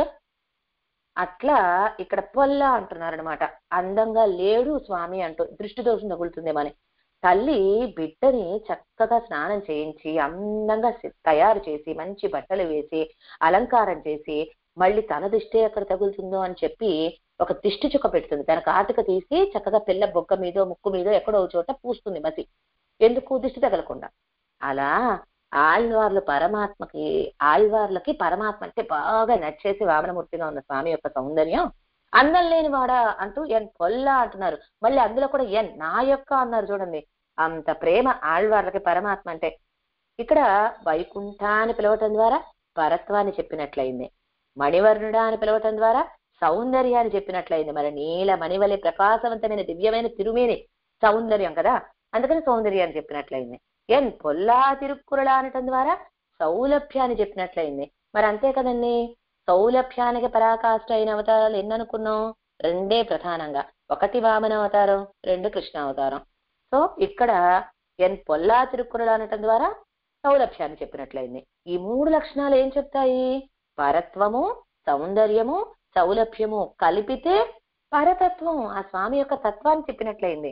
అట్లా ఇక్కడ పొల్లా అంటున్నారు అనమాట. అందంగా లేడు స్వామి అంటూ దృష్టి దోషం తగులుతుందేమని తల్లి బిడ్డని చక్కగా స్నానం చేయించి అందంగా తయారు చేసి మంచి బట్టలు వేసి అలంకారం చేసి మళ్ళీ తన దిష్టి ఎక్కడ తగులుతుందో అని చెప్పి ఒక దిష్టి చుక్క పెడుతుంది. తన కాటుక తీసి చక్కగా పిల్ల బొగ్గ మీదో ముక్కు మీదో ఎక్కడో చోట పూస్తుంది మసి, ఎందుకు దిష్టి తగలకుండా. అలా ఆళ్వార్లు పరమాత్మకి ఆళ్వార్లకి పరమాత్మ అంటే బాగా నచ్చేసి వామనమూర్తిగా ఉన్న స్వామి యొక్క సౌందర్యం అందం లేని వాడా అంటూ ఎన్ పొల్లా అంటున్నారు. మళ్ళీ అందులో కూడా ఎన్ నా యొక్క అన్నారు చూడండి, అంత ప్రేమ ఆళ్వార్లకి పరమాత్మ అంటే. ఇక్కడ వైకుంఠ అని పిలవటం ద్వారా పరత్వాన్ని చెప్పినట్లయింది, మణివర్ణుడా అని పిలవటం ద్వారా సౌందర్యాన్ని చెప్పినట్లయింది. మరి నీల మణివలే ప్రకాశవంతమైన దివ్యమైన తిరుమేని సౌందర్యం కదా, అందుకని సౌందర్యాన్ని చెప్పినట్లయింది. ఎన్ పొల్లా తిరుక్కురళ అనటం ద్వారా సౌలభ్యాన్ని చెప్పినట్లయింది. మరి అంతే కదండి, సౌలభ్యానికి పరాకాష్ట అయిన అవతారాలు ఎన్ని అనుకున్నాం, రెండే ప్రధానంగా, ఒకటి వామన అవతారం, రెండు కృష్ణ అవతారం. సో ఇక్కడ ఎన్ పొల్లా తిరుక్కురళ అనటం ద్వారా సౌలభ్యాన్ని చెప్పినట్లయింది. ఈ మూడు లక్షణాలు ఏం చెప్తాయి, పరత్వము సౌందర్యము సౌలభ్యము కలిపితే పరతత్వం ఆ స్వామి యొక్క తత్వాన్ని చెప్పినట్లయింది.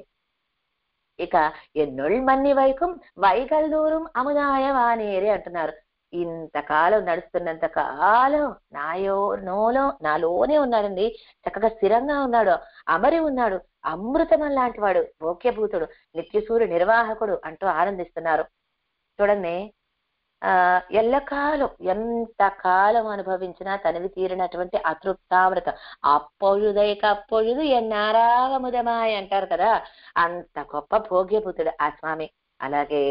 ఇక ఎన్నొల్మన్ని వైకం వైకల్దూరం అముదాయవానేరే అంటున్నారు. ఇంతకాలం నడుస్తున్నంత కాలం నాయో నోలో నాలోనే ఉన్నాడండి, చక్కగా స్థిరంగా ఉన్నాడు, అమరి ఉన్నాడు, అమృతమం లాంటి వాడు, భోగ్యభూతుడు, నిత్యసూర్య నిర్వాహకుడు అంటూ ఆనందిస్తున్నారు. చూడండి ఆ ఎల్లకాలం ఎంత కాలం అనుభవించినా తనివి తీరినటువంటి అతృప్తామృత అప్పొഴുదైక అప్పొഴുదు ఎన్నారాగముదమాయ అంటారు కదా, అంత గొప్ప భోగ్యభూతుడు ఆ స్వామి. అలాగే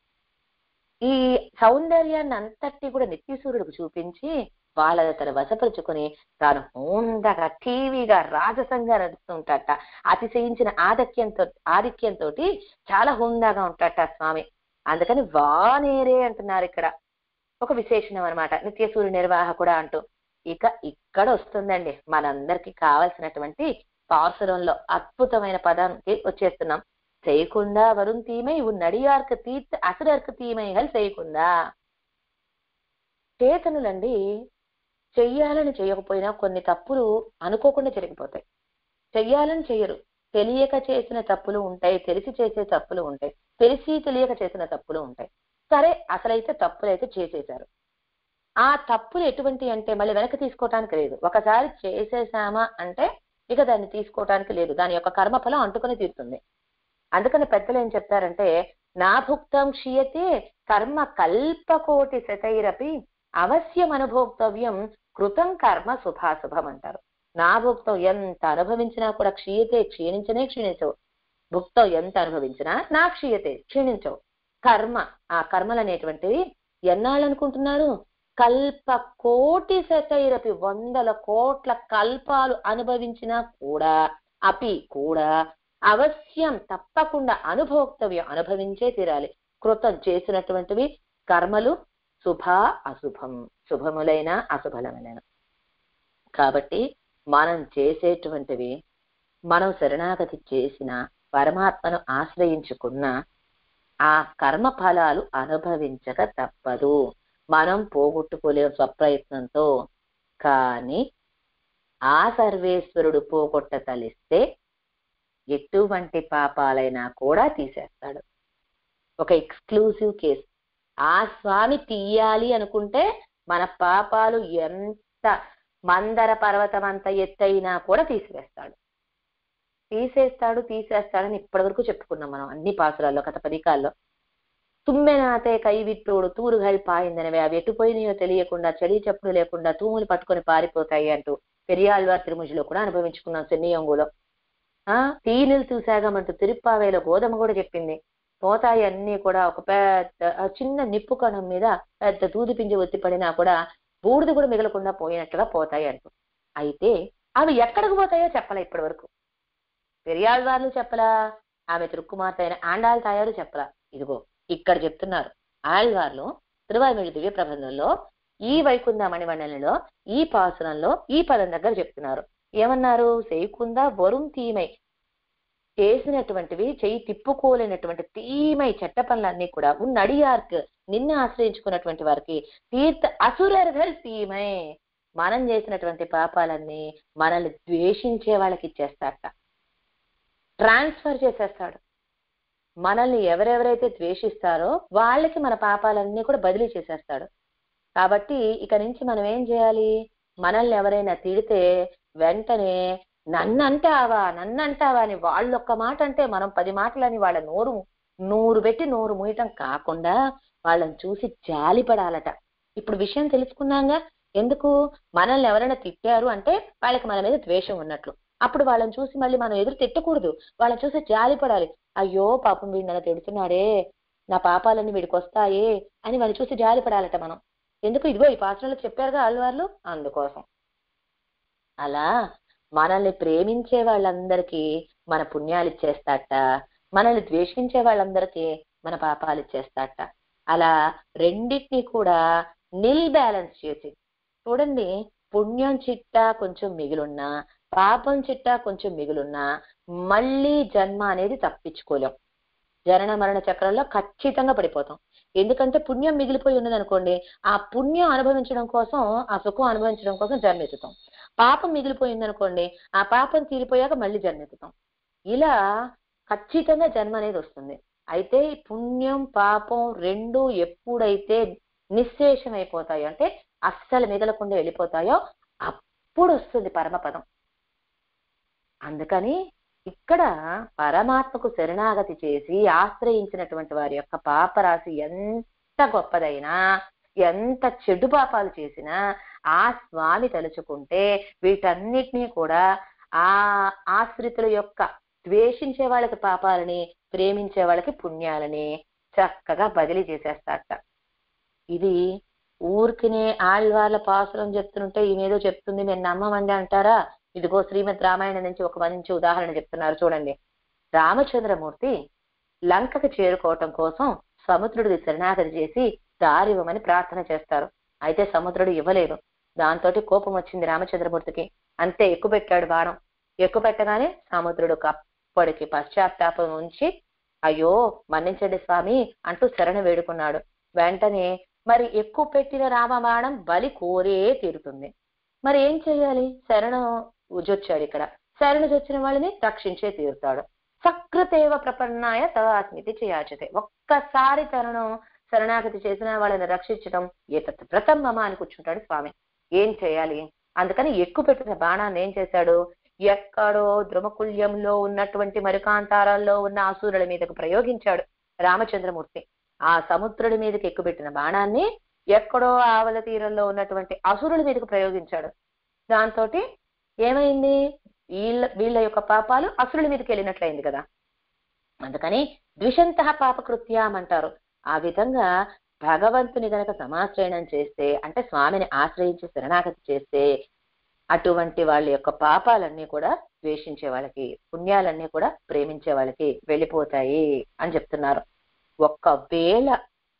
ఈ సౌందర్యాన్ని అంతటి కూడా నిత్యసూర్యుడికి చూపించి వాళ్ళ తన వశపరుచుకుని తాను హోందగా టీవీగా రాజసంగా నడుస్తూ ఉంటాట, అతిశయించిన ఆధిక్యంతో ఆధిక్యంతో చాలా హోందాగా ఉంటాట స్వామి. అందుకని వానేరే అంటున్నారు ఇక్కడ, ఒక విశేషణం అనమాట, నిత్యసూర్య నిర్వాహకుడా అంటూ. ఇక ఇక్కడ వస్తుందండి మనందరికి కావలసినటువంటి పాసురంలో అద్భుతమైన పదానికి వచ్చేస్తున్నాం. చేయకుండా వరుణ్ తీమై ఉన్నడియార్క తీర్చ అసరర్క తీమైహల్ చేయకుండా. చేతనులండి చెయ్యాలని చేయకపోయినా కొన్ని తప్పులు అనుకోకుండా జరిగిపోతాయి. చెయ్యాలని చెయ్యరు, తెలియక చేసిన తప్పులు ఉంటాయి, తెలిసి చేసే తప్పులు ఉంటాయి, తెలిసి తెలియక చేసిన తప్పులు ఉంటాయి. సరే అసలైతే తప్పులైతే చేసేశారు, ఆ తప్పులు ఎటువంటి అంటే మళ్ళీ వెనక్కి తీసుకోవటానికి లేదు. ఒకసారి చేసేసామా అంటే ఇక దాన్ని తీసుకోవటానికి లేదు, దాని యొక్క కర్మఫలం అంటుకొని తీరుతుంది. అందుకని పెద్దలు ఏం చెప్తారంటే నా భుక్తం క్షీయతే కర్మ కల్పకోటి శతైరపి అవశ్యం అనుభోక్తవ్యం కృతం కర్మ శుభాశుభం అంటారు. నా భుక్తం ఎంత అనుభవించినా కూడా క్షీయతే క్షీణించనే క్షీణించవు, భుక్తం ఎంత అనుభవించినా నా క్షీయతే క్షీణించవు. కర్మ ఆ కర్మలు అనేటువంటివి ఎన్నాళ్ళు అనుకుంటున్నారు, కల్ప కోటి శతైరపి వందల కోట్ల కల్పాలు అనుభవించినా కూడా అపి కూడా అవశ్యం తప్పకుండా అనుభోక్తవ్యం అనుభవించే తీరాలి. కృతం చేసినటువంటివి కర్మలు శుభ అశుభం, శుభములైన అశుభలమైన. కాబట్టి మనం చేసేటువంటివి మనం శరణాగతి చేసిన పరమాత్మను ఆశ్రయించుకున్న ఆ కర్మ ఫలాలు అనుభవించక తప్పదు, మనం పోగొట్టుకోలేము స్వప్రయత్నంతో. కానీ ఆ సర్వేశ్వరుడు పోగొట్ట తలిస్తే ఎటువంటి పాపాలైనా కూడా తీసేస్తాడు. ఒక ఎక్స్క్లూజివ్ కేసు, ఆ స్వామి తీయాలి అనుకుంటే మన పాపాలు ఎంత మందర పర్వతం అంత ఎత్తైనా కూడా తీసివేస్తాడు తీసేస్తాడు తీసేస్తాడని ఇప్పటి వరకు చెప్పుకున్నాం మనం అన్ని పాసురాల్లో కథ పదికాల్లో. తుమ్మెనాతే కైవిట్రోడు తూరుగల్ పాయిందనవే, అవి ఎటుపోయినాయో తెలియకుండా చలి చప్పుడు లేకుండా తూములు పట్టుకొని పారిపోతాయి అంటూ పెరియాళ్వార్ తిరుముజిలో కూడా అనుభవించుకున్నాం. చెన్నీయంగులో ఆ తీనిలు చూసాగమంటూ తిరుప్పావేలో గోధుమ కూడా చెప్పింది. పోతాయి అన్ని కూడా. ఒక పెద్ద చిన్న నిప్పు కణం మీద పెద్ద దూది పింజి ఒత్తి పడినా కూడా బూడిద కూడా మిగలకుండా పోయినట్టుగా పోతాయి అంటూ. అయితే అవి ఎక్కడికి పోతాయో చెప్పలే ఇప్పటి వరకు. పెరియాళ్వార్లు చెప్పలా, ఆమె తిరుక్కుమార్తె అయిన ఆండాళ్ తాయారు చెప్పలా. ఇదిగో ఇక్కడ చెప్తున్నారు ఆళ్వార్లు తిరువాయిమొഴി దివ్య ప్రబంధంలో ఈ వైకుంద మణివన్నెలలో ఈ పాసురంలో ఈ పదం దగ్గర చెప్తున్నారు. ఏమన్నారు? సేకుంద వరుం తీమై చేసినటువంటివి, చెయ్యి తిప్పుకోలేనటువంటి తీమై చెట్ట పనులన్నీ కూడా ఉన్నడియార్క్ నిన్ను ఆశ్రయించుకున్నటువంటి వారికి తీర్థ అసురర్గల్ తీమై మనం చేసినటువంటి పాపాలన్నీ మనల్ని ద్వేషించే వాళ్ళకి ఇచ్చేస్తాట, ట్రాన్స్ఫర్ చేసేస్తాడు. మనల్ని ఎవరెవరైతే ద్వేషిస్తారో వాళ్ళకి మన పాపాలన్నీ కూడా బదిలీ చేసేస్తాడు. కాబట్టి ఇక నుంచి మనం ఏం చేయాలి? మనల్ని ఎవరైనా తిడితే వెంటనే నన్నంటావా నన్నంటావా అని వాళ్ళొక్క మాట అంటే మనం పది మాటలని వాళ్ళ నోరు నూరు పెట్టి నోరు మూయటం కాకుండా వాళ్ళని చూసి జాలిపడాలట. ఇప్పుడు విషయం తెలుసుకున్నాగా. ఎందుకు? మనల్ని ఎవరైనా తిట్టారు అంటే వాళ్ళకి మన మీద ద్వేషం ఉన్నట్లు. అప్పుడు వాళ్ళని చూసి మళ్ళీ మనం ఎదురు తిట్టకూడదు, వాళ్ళని చూసి జాలిపడాలి. అయ్యో పాపం వీడు నన్ను తిడుతున్నాడే, నా పాపాలన్నీ వీడికి వస్తాయే అని వాళ్ళని చూసి జాలిపడాలట మనం. ఎందుకు? ఇదిగో ఈ పాత్రలో చెప్పారుగా ఆళ్వార్లు, అందుకోసం. అలా మనల్ని ప్రేమించే వాళ్ళందరికీ మన పుణ్యాలు ఇచ్చేస్తాట, మనల్ని ద్వేషించే వాళ్ళందరికీ మన పాపాలు ఇచ్చేస్తాట. అలా రెండింటినీ కూడా నిల్ బ్యాలెన్స్ చేసి చూడండి. పుణ్యం చిట్టా కొంచెం మిగిలిన్నా, పాపం చిట్టా కొంచెం మిగిలిన్నా మళ్ళీ జన్మ అనేది తప్పించుకోలేం. జనన మరణ చక్రంలో ఖచ్చితంగా పడిపోతాం. ఎందుకంటే పుణ్యం మిగిలిపోయి ఉన్నది అనుకోండి, ఆ పుణ్యం అనుభవించడం కోసం, ఆ సుఖం అనుభవించడం కోసం జన్మెత్తుతాం. పాపం మిగిలిపోయింది అనుకోండి, ఆ పాపం తీరిపోయాక మళ్ళీ జన్మెత్తుతాం. ఇలా ఖచ్చితంగా జన్మ అనేది వస్తుంది. అయితే పుణ్యం పాపం రెండు ఎప్పుడైతే నిశ్శేషం అయిపోతాయో, అంటే అస్సలు మిగలకుండా వెళ్ళిపోతాయో, అప్పుడు వస్తుంది పరమపదం. అందుకని ఇక్కడ పరమాత్మకు శరణాగతి చేసి ఆశ్రయించినటువంటి వారి యొక్క పాపరాశి ఎంత గొప్పదైనా, ఎంత చెడు పాపాలు చేసినా ఆ స్వామి తలుచుకుంటే వీటన్నిటినీ కూడా ఆ ఆశ్రితుల యొక్క ద్వేషించే వాళ్ళకి పాపాలని, ప్రేమించే వాళ్ళకి పుణ్యాలని చక్కగా బదిలీ చేసేస్తాట. ఇది ఊరికినే ఆళ్వార్ల పాసురం చెప్తుంటే ఈమెదో చెప్తుంది మేము నమ్మమండి అంటారా? ఇదిగో శ్రీమద్ రామాయణం నుంచి ఒక మంచి ఉదాహరణ చెప్తున్నారు చూడండి. రామచంద్రమూర్తి లంకకి చేరుకోవటం కోసం సముద్రుడికి శరణాగతి చేసి దారివ్వమని ప్రార్థన చేస్తారు. అయితే సముద్రుడు ఇవ్వలేదు. దాంతో కోపం వచ్చింది రామచంద్రమూర్తికి. అంతే ఎక్కువ పెట్టాడు బాణం. ఎక్కువ పెట్టగానే సముద్రుడు అప్పటికి పశ్చాత్తాపం ఉంచి అయ్యో మన్నించండి స్వామి అంటూ శరణ వేడుకున్నాడు. వెంటనే మరి ఎక్కువ పెట్టిన రామ బాణం బలి కోరే తీరుతుంది. మరి ఏం చెయ్యాలి? శరణం జొచ్చాడు. ఇక్కడ శరణు జొచ్చిన వాళ్ళని రక్షించే తీరుతాడు. సకృతేవ ప్రపన్నాయ తవాస్మితి చేయాచతే. ఒక్కసారి తనను శరణాగతి చేసిన వాళ్ళని రక్షించడం ఏ ప్రథమమా అని కూర్చుంటాడు స్వామి. ఏం చేయాలి? అందుకని ఎక్కువ పెట్టిన బాణాన్ని ఏం చేశాడు? ఎక్కడో ద్రుమకుల్యంలో ఉన్నటువంటి మరికాంతారాల్లో ఉన్న అసురుల మీదకు ప్రయోగించాడు రామచంద్రమూర్తి. ఆ సముద్రుడి మీదకి ఎక్కుపెట్టిన బాణాన్ని ఎక్కడో ఆవల తీరంలో ఉన్నటువంటి అసురుల మీదకు ప్రయోగించాడు. దాంతో ఏమైంది? వీళ్ళ వీళ్ళ యొక్క పాపాలు అసురుల మీదకి వెళ్ళినట్లయింది కదా. అందుకని ద్విషంత పాపకృత్యం అంటారు. ఆ విధంగా భగవంతుని గనక సమాశ్రయణం చేస్తే, అంటే స్వామిని ఆశ్రయించి శరణాగతి చేస్తే అటువంటి వాళ్ళ యొక్క పాపాలన్నీ కూడా ద్వేషించే వాళ్ళకి, పుణ్యాలన్నీ కూడా ప్రేమించే వాళ్ళకి వెళ్ళిపోతాయి అని చెప్తున్నారు. ఒక్కవేళ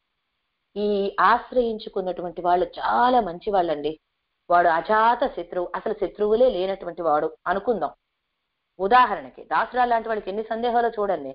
ఈ ఆశ్రయించుకున్నటువంటి వాళ్ళు చాలా మంచి వాళ్ళండి, వాడు అజాత శత్రువు, అసలు శత్రువులే లేనటువంటి వాడు అనుకుందాం. ఉదాహరణకి దాసురాలు లాంటి వాళ్ళకి ఎన్ని సందేహాలు చూడండి.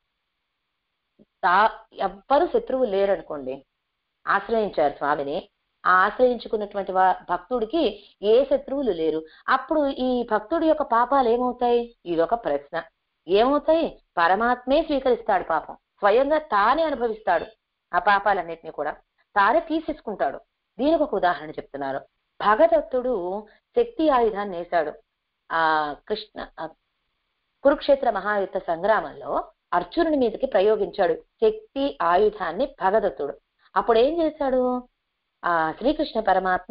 దా ఎవ్వరు శత్రువు లేరనుకోండి, ఆశ్రయించారు స్వామిని, ఆ ఆశ్రయించుకున్నటువంటి భక్తుడికి ఏ శత్రువులు లేరు. అప్పుడు ఈ భక్తుడి యొక్క పాపాలు ఏమవుతాయి? ఇదొక ప్రశ్న. ఏమవుతాయి? పరమాత్మే స్వీకరిస్తాడు పాపం, స్వయంగా తానే అనుభవిస్తాడు ఆ పాపాలన్నిటినీ కూడా, తానే తీసేసుకుంటాడు. దీనికి ఒక ఉదాహరణ చెప్తున్నారు. భగదత్తుడు శక్తి ఆయుధాన్ని వేశాడు. ఆ కృష్ణ కురుక్షేత్ర మహాయుద్ధ సంగ్రామంలో అర్జునుడి మీదకి ప్రయోగించాడు శక్తి ఆయుధాన్ని భగదత్తుడు. అప్పుడు ఏం చేశాడు? ఆ శ్రీకృష్ణ పరమాత్మ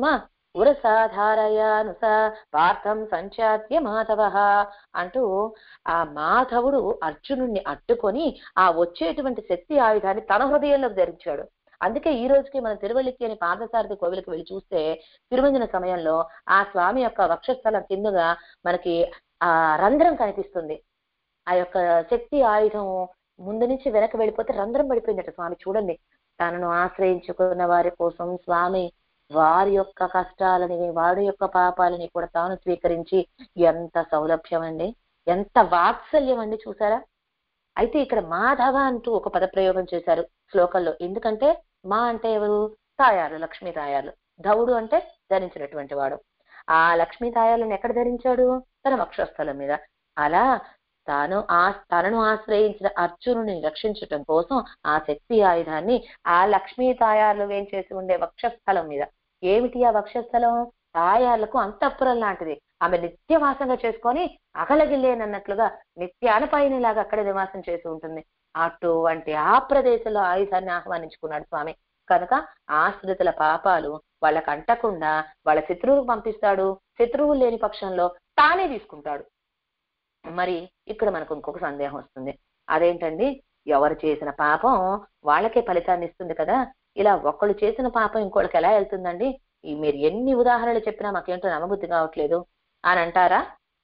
ఉరసాధారయానుస పార్థం సంచాత్య మాధవ అంటూ ఆ మాధవుడు అర్జునుడిని అడ్డుకొని ఆ వచ్చేటువంటి శక్తి ఆయుధాన్ని తన హృదయంలోకి ధరించాడు. అందుకే ఈ రోజుకి మనం తిరువల్లికి అని పార్థసారథి కోవిలికి వెళ్ళి చూస్తే తిరుమంజన సమయంలో ఆ స్వామి యొక్క వక్షస్థలం కిందగా మనకి ఆ రంధ్రం కనిపిస్తుంది. ఆ యొక్క శక్తి ఆయుధం ముందు నుంచి వెనక్కి వెళ్ళిపోతే రంధ్రం పడిపోయిందట. స్వామి చూడండి, తనను ఆశ్రయించుకున్న వారి కోసం స్వామి వారి యొక్క కష్టాలని వారి యొక్క పాపాలని కూడా తాను స్వీకరించి ఎంత సౌలభ్యం అండి, ఎంత వాత్సల్యం అండి, చూసారా? అయితే ఇక్కడ మాధవ అంటూ ఒక పదప్రయోగం చేశారు శ్లోకంలో. ఎందుకంటే మా అంటే ఎవరు? తాయారు, లక్ష్మీ తాయారు. ధవుడు అంటే ధరించినటువంటి వాడు. ఆ లక్ష్మీ తాయాలను ఎక్కడ ధరించాడు? తన వక్షస్థలం మీద. అలా తాను ఆ తనను ఆశ్రయించిన అర్జునుని రక్షించటం కోసం ఆ శక్తి ఆయుధాన్ని ఆ లక్ష్మీ తాయార్లు వేంచేసి ఉండే వక్షస్థలం మీద. ఏమిటి ఆ వక్షస్థలం? తాయార్లకు అంతఃపురం లాంటిది. ఆమె నిత్యవాసంగా చేసుకొని అగలగిల్లేనన్నట్లుగా నిత్యానపాయనిలాగా అక్కడ నివాసం చేసి ఉంటుంది. అటువంటి ఆ ప్రదేశంలో ఆయుధాన్ని ఆహ్వానించుకున్నాడు స్వామి. కనుక ఆశ్రితుల పాపాలు వాళ్ళకు అంటకుండా వాళ్ళ శత్రువులకు పంపిస్తాడు. శత్రువులు లేని పక్షంలో తానే తీసుకుంటాడు. మరి ఇక్కడ మనకు ఇంకొక సందేహం వస్తుంది. అదేంటండి, ఎవరు చేసిన పాపం వాళ్ళకే ఫలితాన్ని ఇస్తుంది కదా, ఇలా ఒక్కళ్ళు చేసిన పాపం ఇంకోళ్ళకి ఎలా వెళ్తుందండి? ఈ మీరు ఎన్ని ఉదాహరణలు చెప్పినా మాకేంటో నమ్మబుద్ధి కావట్లేదు అని అంటారా?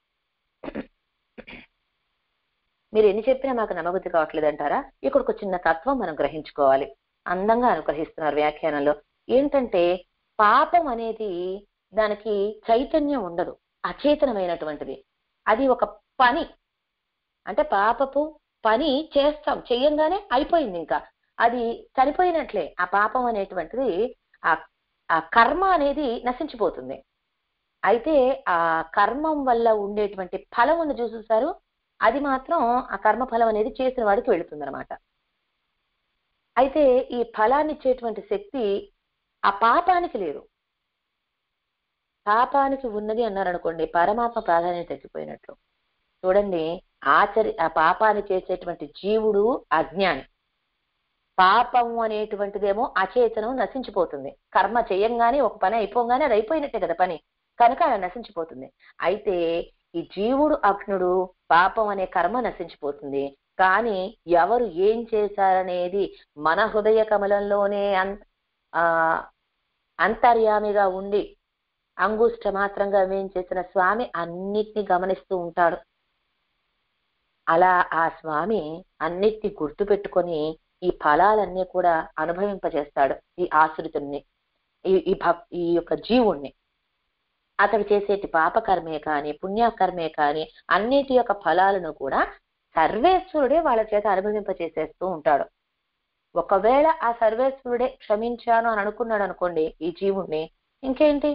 మీరు ఎన్ని చెప్పినా మాకు నమ్మబుద్ధి కావట్లేదు అంటారా? ఇక్కడ ఒక చిన్న తత్వం మనం గ్రహించుకోవాలి. అందంగా అనుగ్రహిస్తున్నారు వ్యాఖ్యానంలో. ఏంటంటే పాపం అనేది దానికి చైతన్యం ఉండదు, అచేతనమైనటువంటిది. అది ఒక పని. అంటే పాపపు పని చేస్తాం, చెయ్యంగానే అయిపోయింది, ఇంకా అది చనిపోయినట్లే. ఆ పాపం అనేటువంటిది ఆ ఆ కర్మ అనేది నశించిపోతుంది. అయితే ఆ కర్మం వల్ల ఉండేటువంటి ఫలం ఉంది చూసేసారు, అది మాత్రం ఆ కర్మ ఫలం అనేది చేసిన వాడికి వెళుతుంది అనమాట. అయితే ఈ ఫలాన్ని ఇచ్చేటువంటి శక్తి ఆ పాపానికి లేదు. పాపానికి ఉన్నది అన్నారనుకోండి, పరమాత్మ ప్రాధాన్యత తగ్గిపోయినట్లు. చూడండి, ఆచరి ఆ పాపాన్ని చేసేటువంటి జీవుడు అజ్ఞాని. పాపం అనేటువంటిదేమో అచేతనం, నశించిపోతుంది. కర్మ చేయంగానే ఒక పని అయిపోగానే అది అయిపోయినట్టే కదా పని, కనుక అలా నశించిపోతుంది. అయితే ఈ జీవుడు అగ్నుడు, పాపం అనే కర్మ నశించిపోతుంది. కానీ ఎవరు ఏం చేశారనేది మన హృదయ కమలంలోనే అన్ ఆ అంతర్యామిగా ఉండి అంగుష్ట మాత్రంగా ఏం చేసిన స్వామి అన్నిటిని గమనిస్తూ ఉంటాడు. అలా ఆ స్వామి అన్నిటిని గుర్తు పెట్టుకొని ఈ ఫలాలన్నీ కూడా అనుభవింపజేస్తాడు ఈ ఆశ్రితుల్ని, ఈ ఈ భక్ ఈ యొక్క జీవుణ్ణి. అతడు చేసేటి పాపకర్మే కానీ పుణ్యకర్మే కానీ అన్నిటి యొక్క ఫలాలను కూడా సర్వేశ్వరుడే వాళ్ళ చేత అనుభవింపచేసేస్తూ ఉంటాడు. ఒకవేళ ఆ సర్వేశ్వరుడే క్షమించాను అని అనుకున్నాడు అనుకోండి ఈ జీవుణ్ణి, ఇంకేంటి,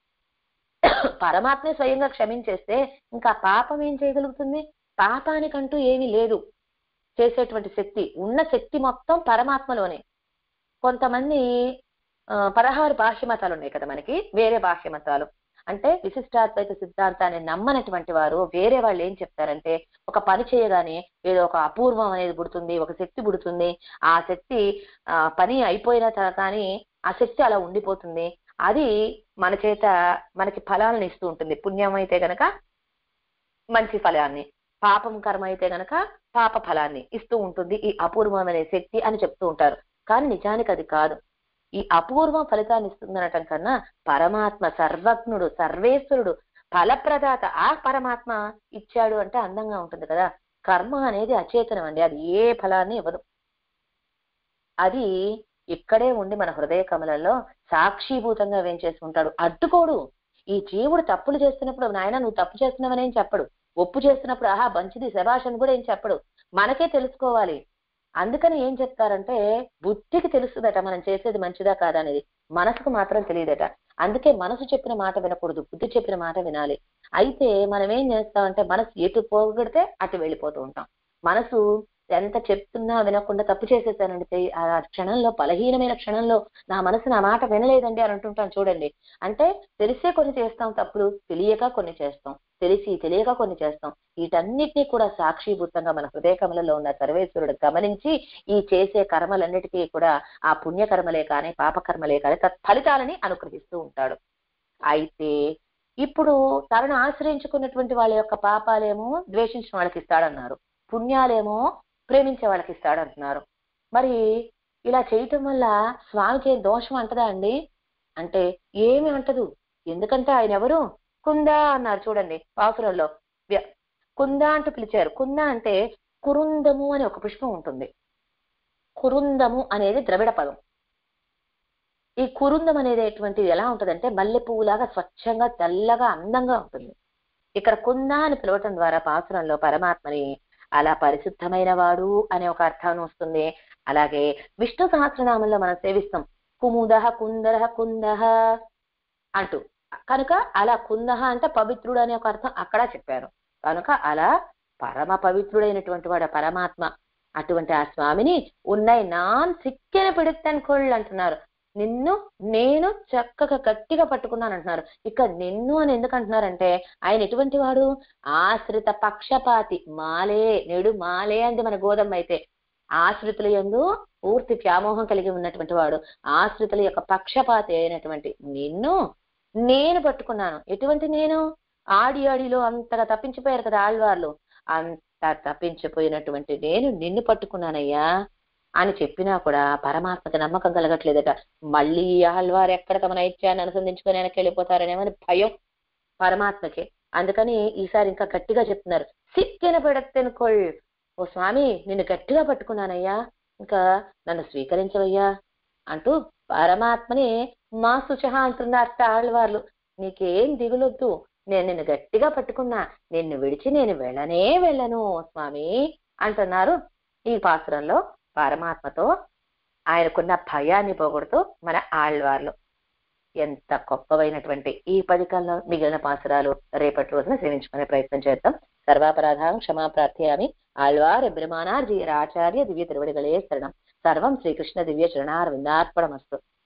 పరమాత్మే స్వయంగా క్షమించేస్తే ఇంకా పాపం ఏం చేయగలుగుతుంది? పాపానికంటూ ఏమీ లేదు చేసేటువంటి శక్తి. ఉన్న శక్తి మొత్తం పరమాత్మలోనే. కొంతమంది ఆ పదహారు బాహ్యమతాలు ఉన్నాయి కదా మనకి, వేరే బాహ్యమతాలు అంటే విశిష్టాద్వైత సిద్ధాంతాన్ని నమ్మనటువంటి వారు వేరే వాళ్ళు ఏం చెప్తారంటే, ఒక పని చేయగానే ఏదో ఒక అపూర్వం అనేది పుడుతుంది, ఒక శక్తి పుడుతుంది. ఆ శక్తి ఆ పని అయిపోయిన తర్వాత కానీ ఆ శక్తి అలా ఉండిపోతుంది. అది మన చేత మనకి ఫలాలను ఇస్తూ ఉంటుంది. పుణ్యం అయితే గనక మంచి ఫలాన్ని, పాపం కర్మ అయితే గనక పాప ఫలాన్ని ఇస్తూ ఉంటుంది ఈ అపూర్వమైన శక్తి అని చెప్తూ ఉంటారు. కానీ నిజానికి అది కాదు. ఈ అపూర్వం ఫలితాన్ని ఇస్తుందనటం కన్నా పరమాత్మ సర్వజ్ఞుడు, సర్వేశ్వరుడు, ఫలప్రదాత ఆ పరమాత్మ ఇచ్చాడు అంటే అందంగా ఉంటుంది కదా. కర్మ అనేది అచేతనం అండి, అది ఏ ఫలాన్ని ఇవ్వదు. అది ఇక్కడే ఉండి మన హృదయ కమలంలో సాక్షిభూతంగా వేంచేసి ఉంటాడు, అడ్డుకోడు. ఈ జీవుడు తప్పులు చేస్తున్నప్పుడు నాయన నువ్వు తప్పు చేస్తున్నావని ఏం చెప్పడు, ఒప్పు చేస్తున్నప్పుడు ఆహా మంచిది శభాష్ అని కూడా ఏం చెప్పడు. మనకే తెలుసుకోవాలి. అందుకని ఏం చెప్తారంటే బుద్ధికి తెలుస్తుందట మనం చేసేది మంచిదా కాదా అనేది, మనసుకు మాత్రం తెలియదట. అందుకే మనసు చెప్పిన మాట వినకూడదు, బుద్ధి చెప్పిన మాట వినాలి. అయితే మనం ఏం చేస్తామంటే మనసు ఎటు పోగొడితే అటు వెళ్ళిపోతూ ఉంటాం. మనసు ఎంత చెప్తున్నా వినకుండా తప్పు చేసేసానండి, ఆ క్షణంలో బలహీనమైన క్షణంలో నా మనసు నా మాట వినలేదండి అని అంటుంటాం చూడండి. అంటే తెలిసే కొన్ని చేస్తాం తప్పులు, తెలియక కొన్ని చేస్తాం, తెలిసి తెలియక కొన్ని చేస్తాం. వీటన్నిటినీ కూడా సాక్షిభూతంగా మన హృదయ కమలలో ఉన్న సర్వేశ్వరుడు గమనించి ఈ చేసే కర్మలన్నిటికీ కూడా ఆ పుణ్యకర్మలే కానీ పాపకర్మలే కానీ తత్ఫలితాలని అనుగ్రహిస్తూ ఉంటాడు. అయితే ఇప్పుడు తనను ఆశ్రయించుకున్నటువంటి వాళ్ళ యొక్క పాపాలేమో ద్వేషించిన వాళ్ళకి ఇస్తాడన్నారు, పుణ్యాలేమో ప్రేమించే వాళ్ళకి ఇస్తాడంటున్నారు. మరి ఇలా చేయటం వల్ల స్వామికి ఏం దోషం అంటదా అండి అంటే ఏమి అంటదు. ఎందుకంటే ఆయన ఎవరు? కుంద అన్నారు చూడండి పాసురంలో. కుంద అంటూ పిలిచారు. కుంద అంటే కురుందము అని ఒక పుష్పం ఉంటుంది. కురుందము అనేది ద్రవిడ పదం. ఈ కురుందం అనేటువంటిది ఎలా ఉంటుందంటే మల్లె పువ్వులాగా స్వచ్ఛంగా తెల్లగా అందంగా ఉంటుంది. ఇక్కడ కుంద అని పిలవటం ద్వారా పాసురంలో పరమాత్మని అలా పరిశుద్ధమైన వాడు అనే ఒక అర్థం వస్తుంది. అలాగే విష్ణు సహస్రనామంలో మనం సేవిస్తాం కుముదహ కుందరహ కుందహ అంటూ. కనుక అలా కుందహ అంటే పవిత్రుడు అనే ఒక అర్థం అక్కడ చెప్పారు. కనుక అలా పరమ పవిత్రుడైనటువంటి వాడు పరమాత్మ. అటువంటి ఆ స్వామిని ఉన్నాయి నాన్ సిక్కెన పిడుత్తని కోళ్ళు అంటున్నారు. నిన్ను నేను చక్కగా గట్టిగా పట్టుకున్నాను అంటున్నారు. ఇక నిన్ను అని ఎందుకు అంటున్నారంటే ఆయన ఎటువంటి వాడు? ఆశ్రిత పక్షపాతి. మాలే నేడు మాలే అంటే మన గోధుమ అయితే ఆశ్రితుల యందు పూర్తి వ్యామోహం కలిగి ఉన్నటువంటి వాడు. ఆశ్రితుల యొక్క పక్షపాతి అయినటువంటి నిన్ను నేను పట్టుకున్నాను. ఎటువంటి నేను? ఆడి ఆడిలో అంతగా తప్పించిపోయారు కదా ఆళ్వార్లు, అంత తప్పించిపోయినటువంటి నేను నిన్ను పట్టుకున్నానయ్యా అని చెప్పినా కూడా పరమాత్మకి నమ్మకం కలగట్లేదట. మళ్ళీ ఆళ్వారు ఎక్కడ తమ నైత్యాన్ని అనుసంధించుకొని వెనక్కి వెళ్ళిపోతారనేమని భయం పరమాత్మకి. అందుకని ఈసారి ఇంకా గట్టిగా చెప్తున్నారు, సిక్కిన పెడత్తెను కొళ్, ఓ స్వామి నిన్ను గట్టిగా పట్టుకున్నానయ్యా, ఇంకా నన్ను స్వీకరించవయ్యా అంటూ పరమాత్మని మా శుచహ అంటున్నారు ఆళ్వార్లు. నీకేం దిగులొద్దు, నేను నిన్ను గట్టిగా పట్టుకున్నా, నిన్ను విడిచి నేను వెళ్ళనే వెళ్ళను స్వామి అంటున్నారు. ఈ పాసురంలో పరమాత్మతో ఆయనకున్న భయాన్ని పోగొడుతూ మన ఆళ్వార్లు. ఎంత గొప్పవైనటువంటి ఈ పదికల్లో మిగిలిన పాసురాలు రేపటి రోజున సేవించుకునే ప్రయత్నం చేద్దాం. సర్వాపరాధం క్షమా ప్రార్థయామి. ఆళ్వార్ ఎబ్రహ్మానార్జీ ఆచార్య దివ్య తిరువడిగలే శరణం. సర్వం శ్రీకృష్ణ దివ్య చరణార్ విందార్పణమస్తు.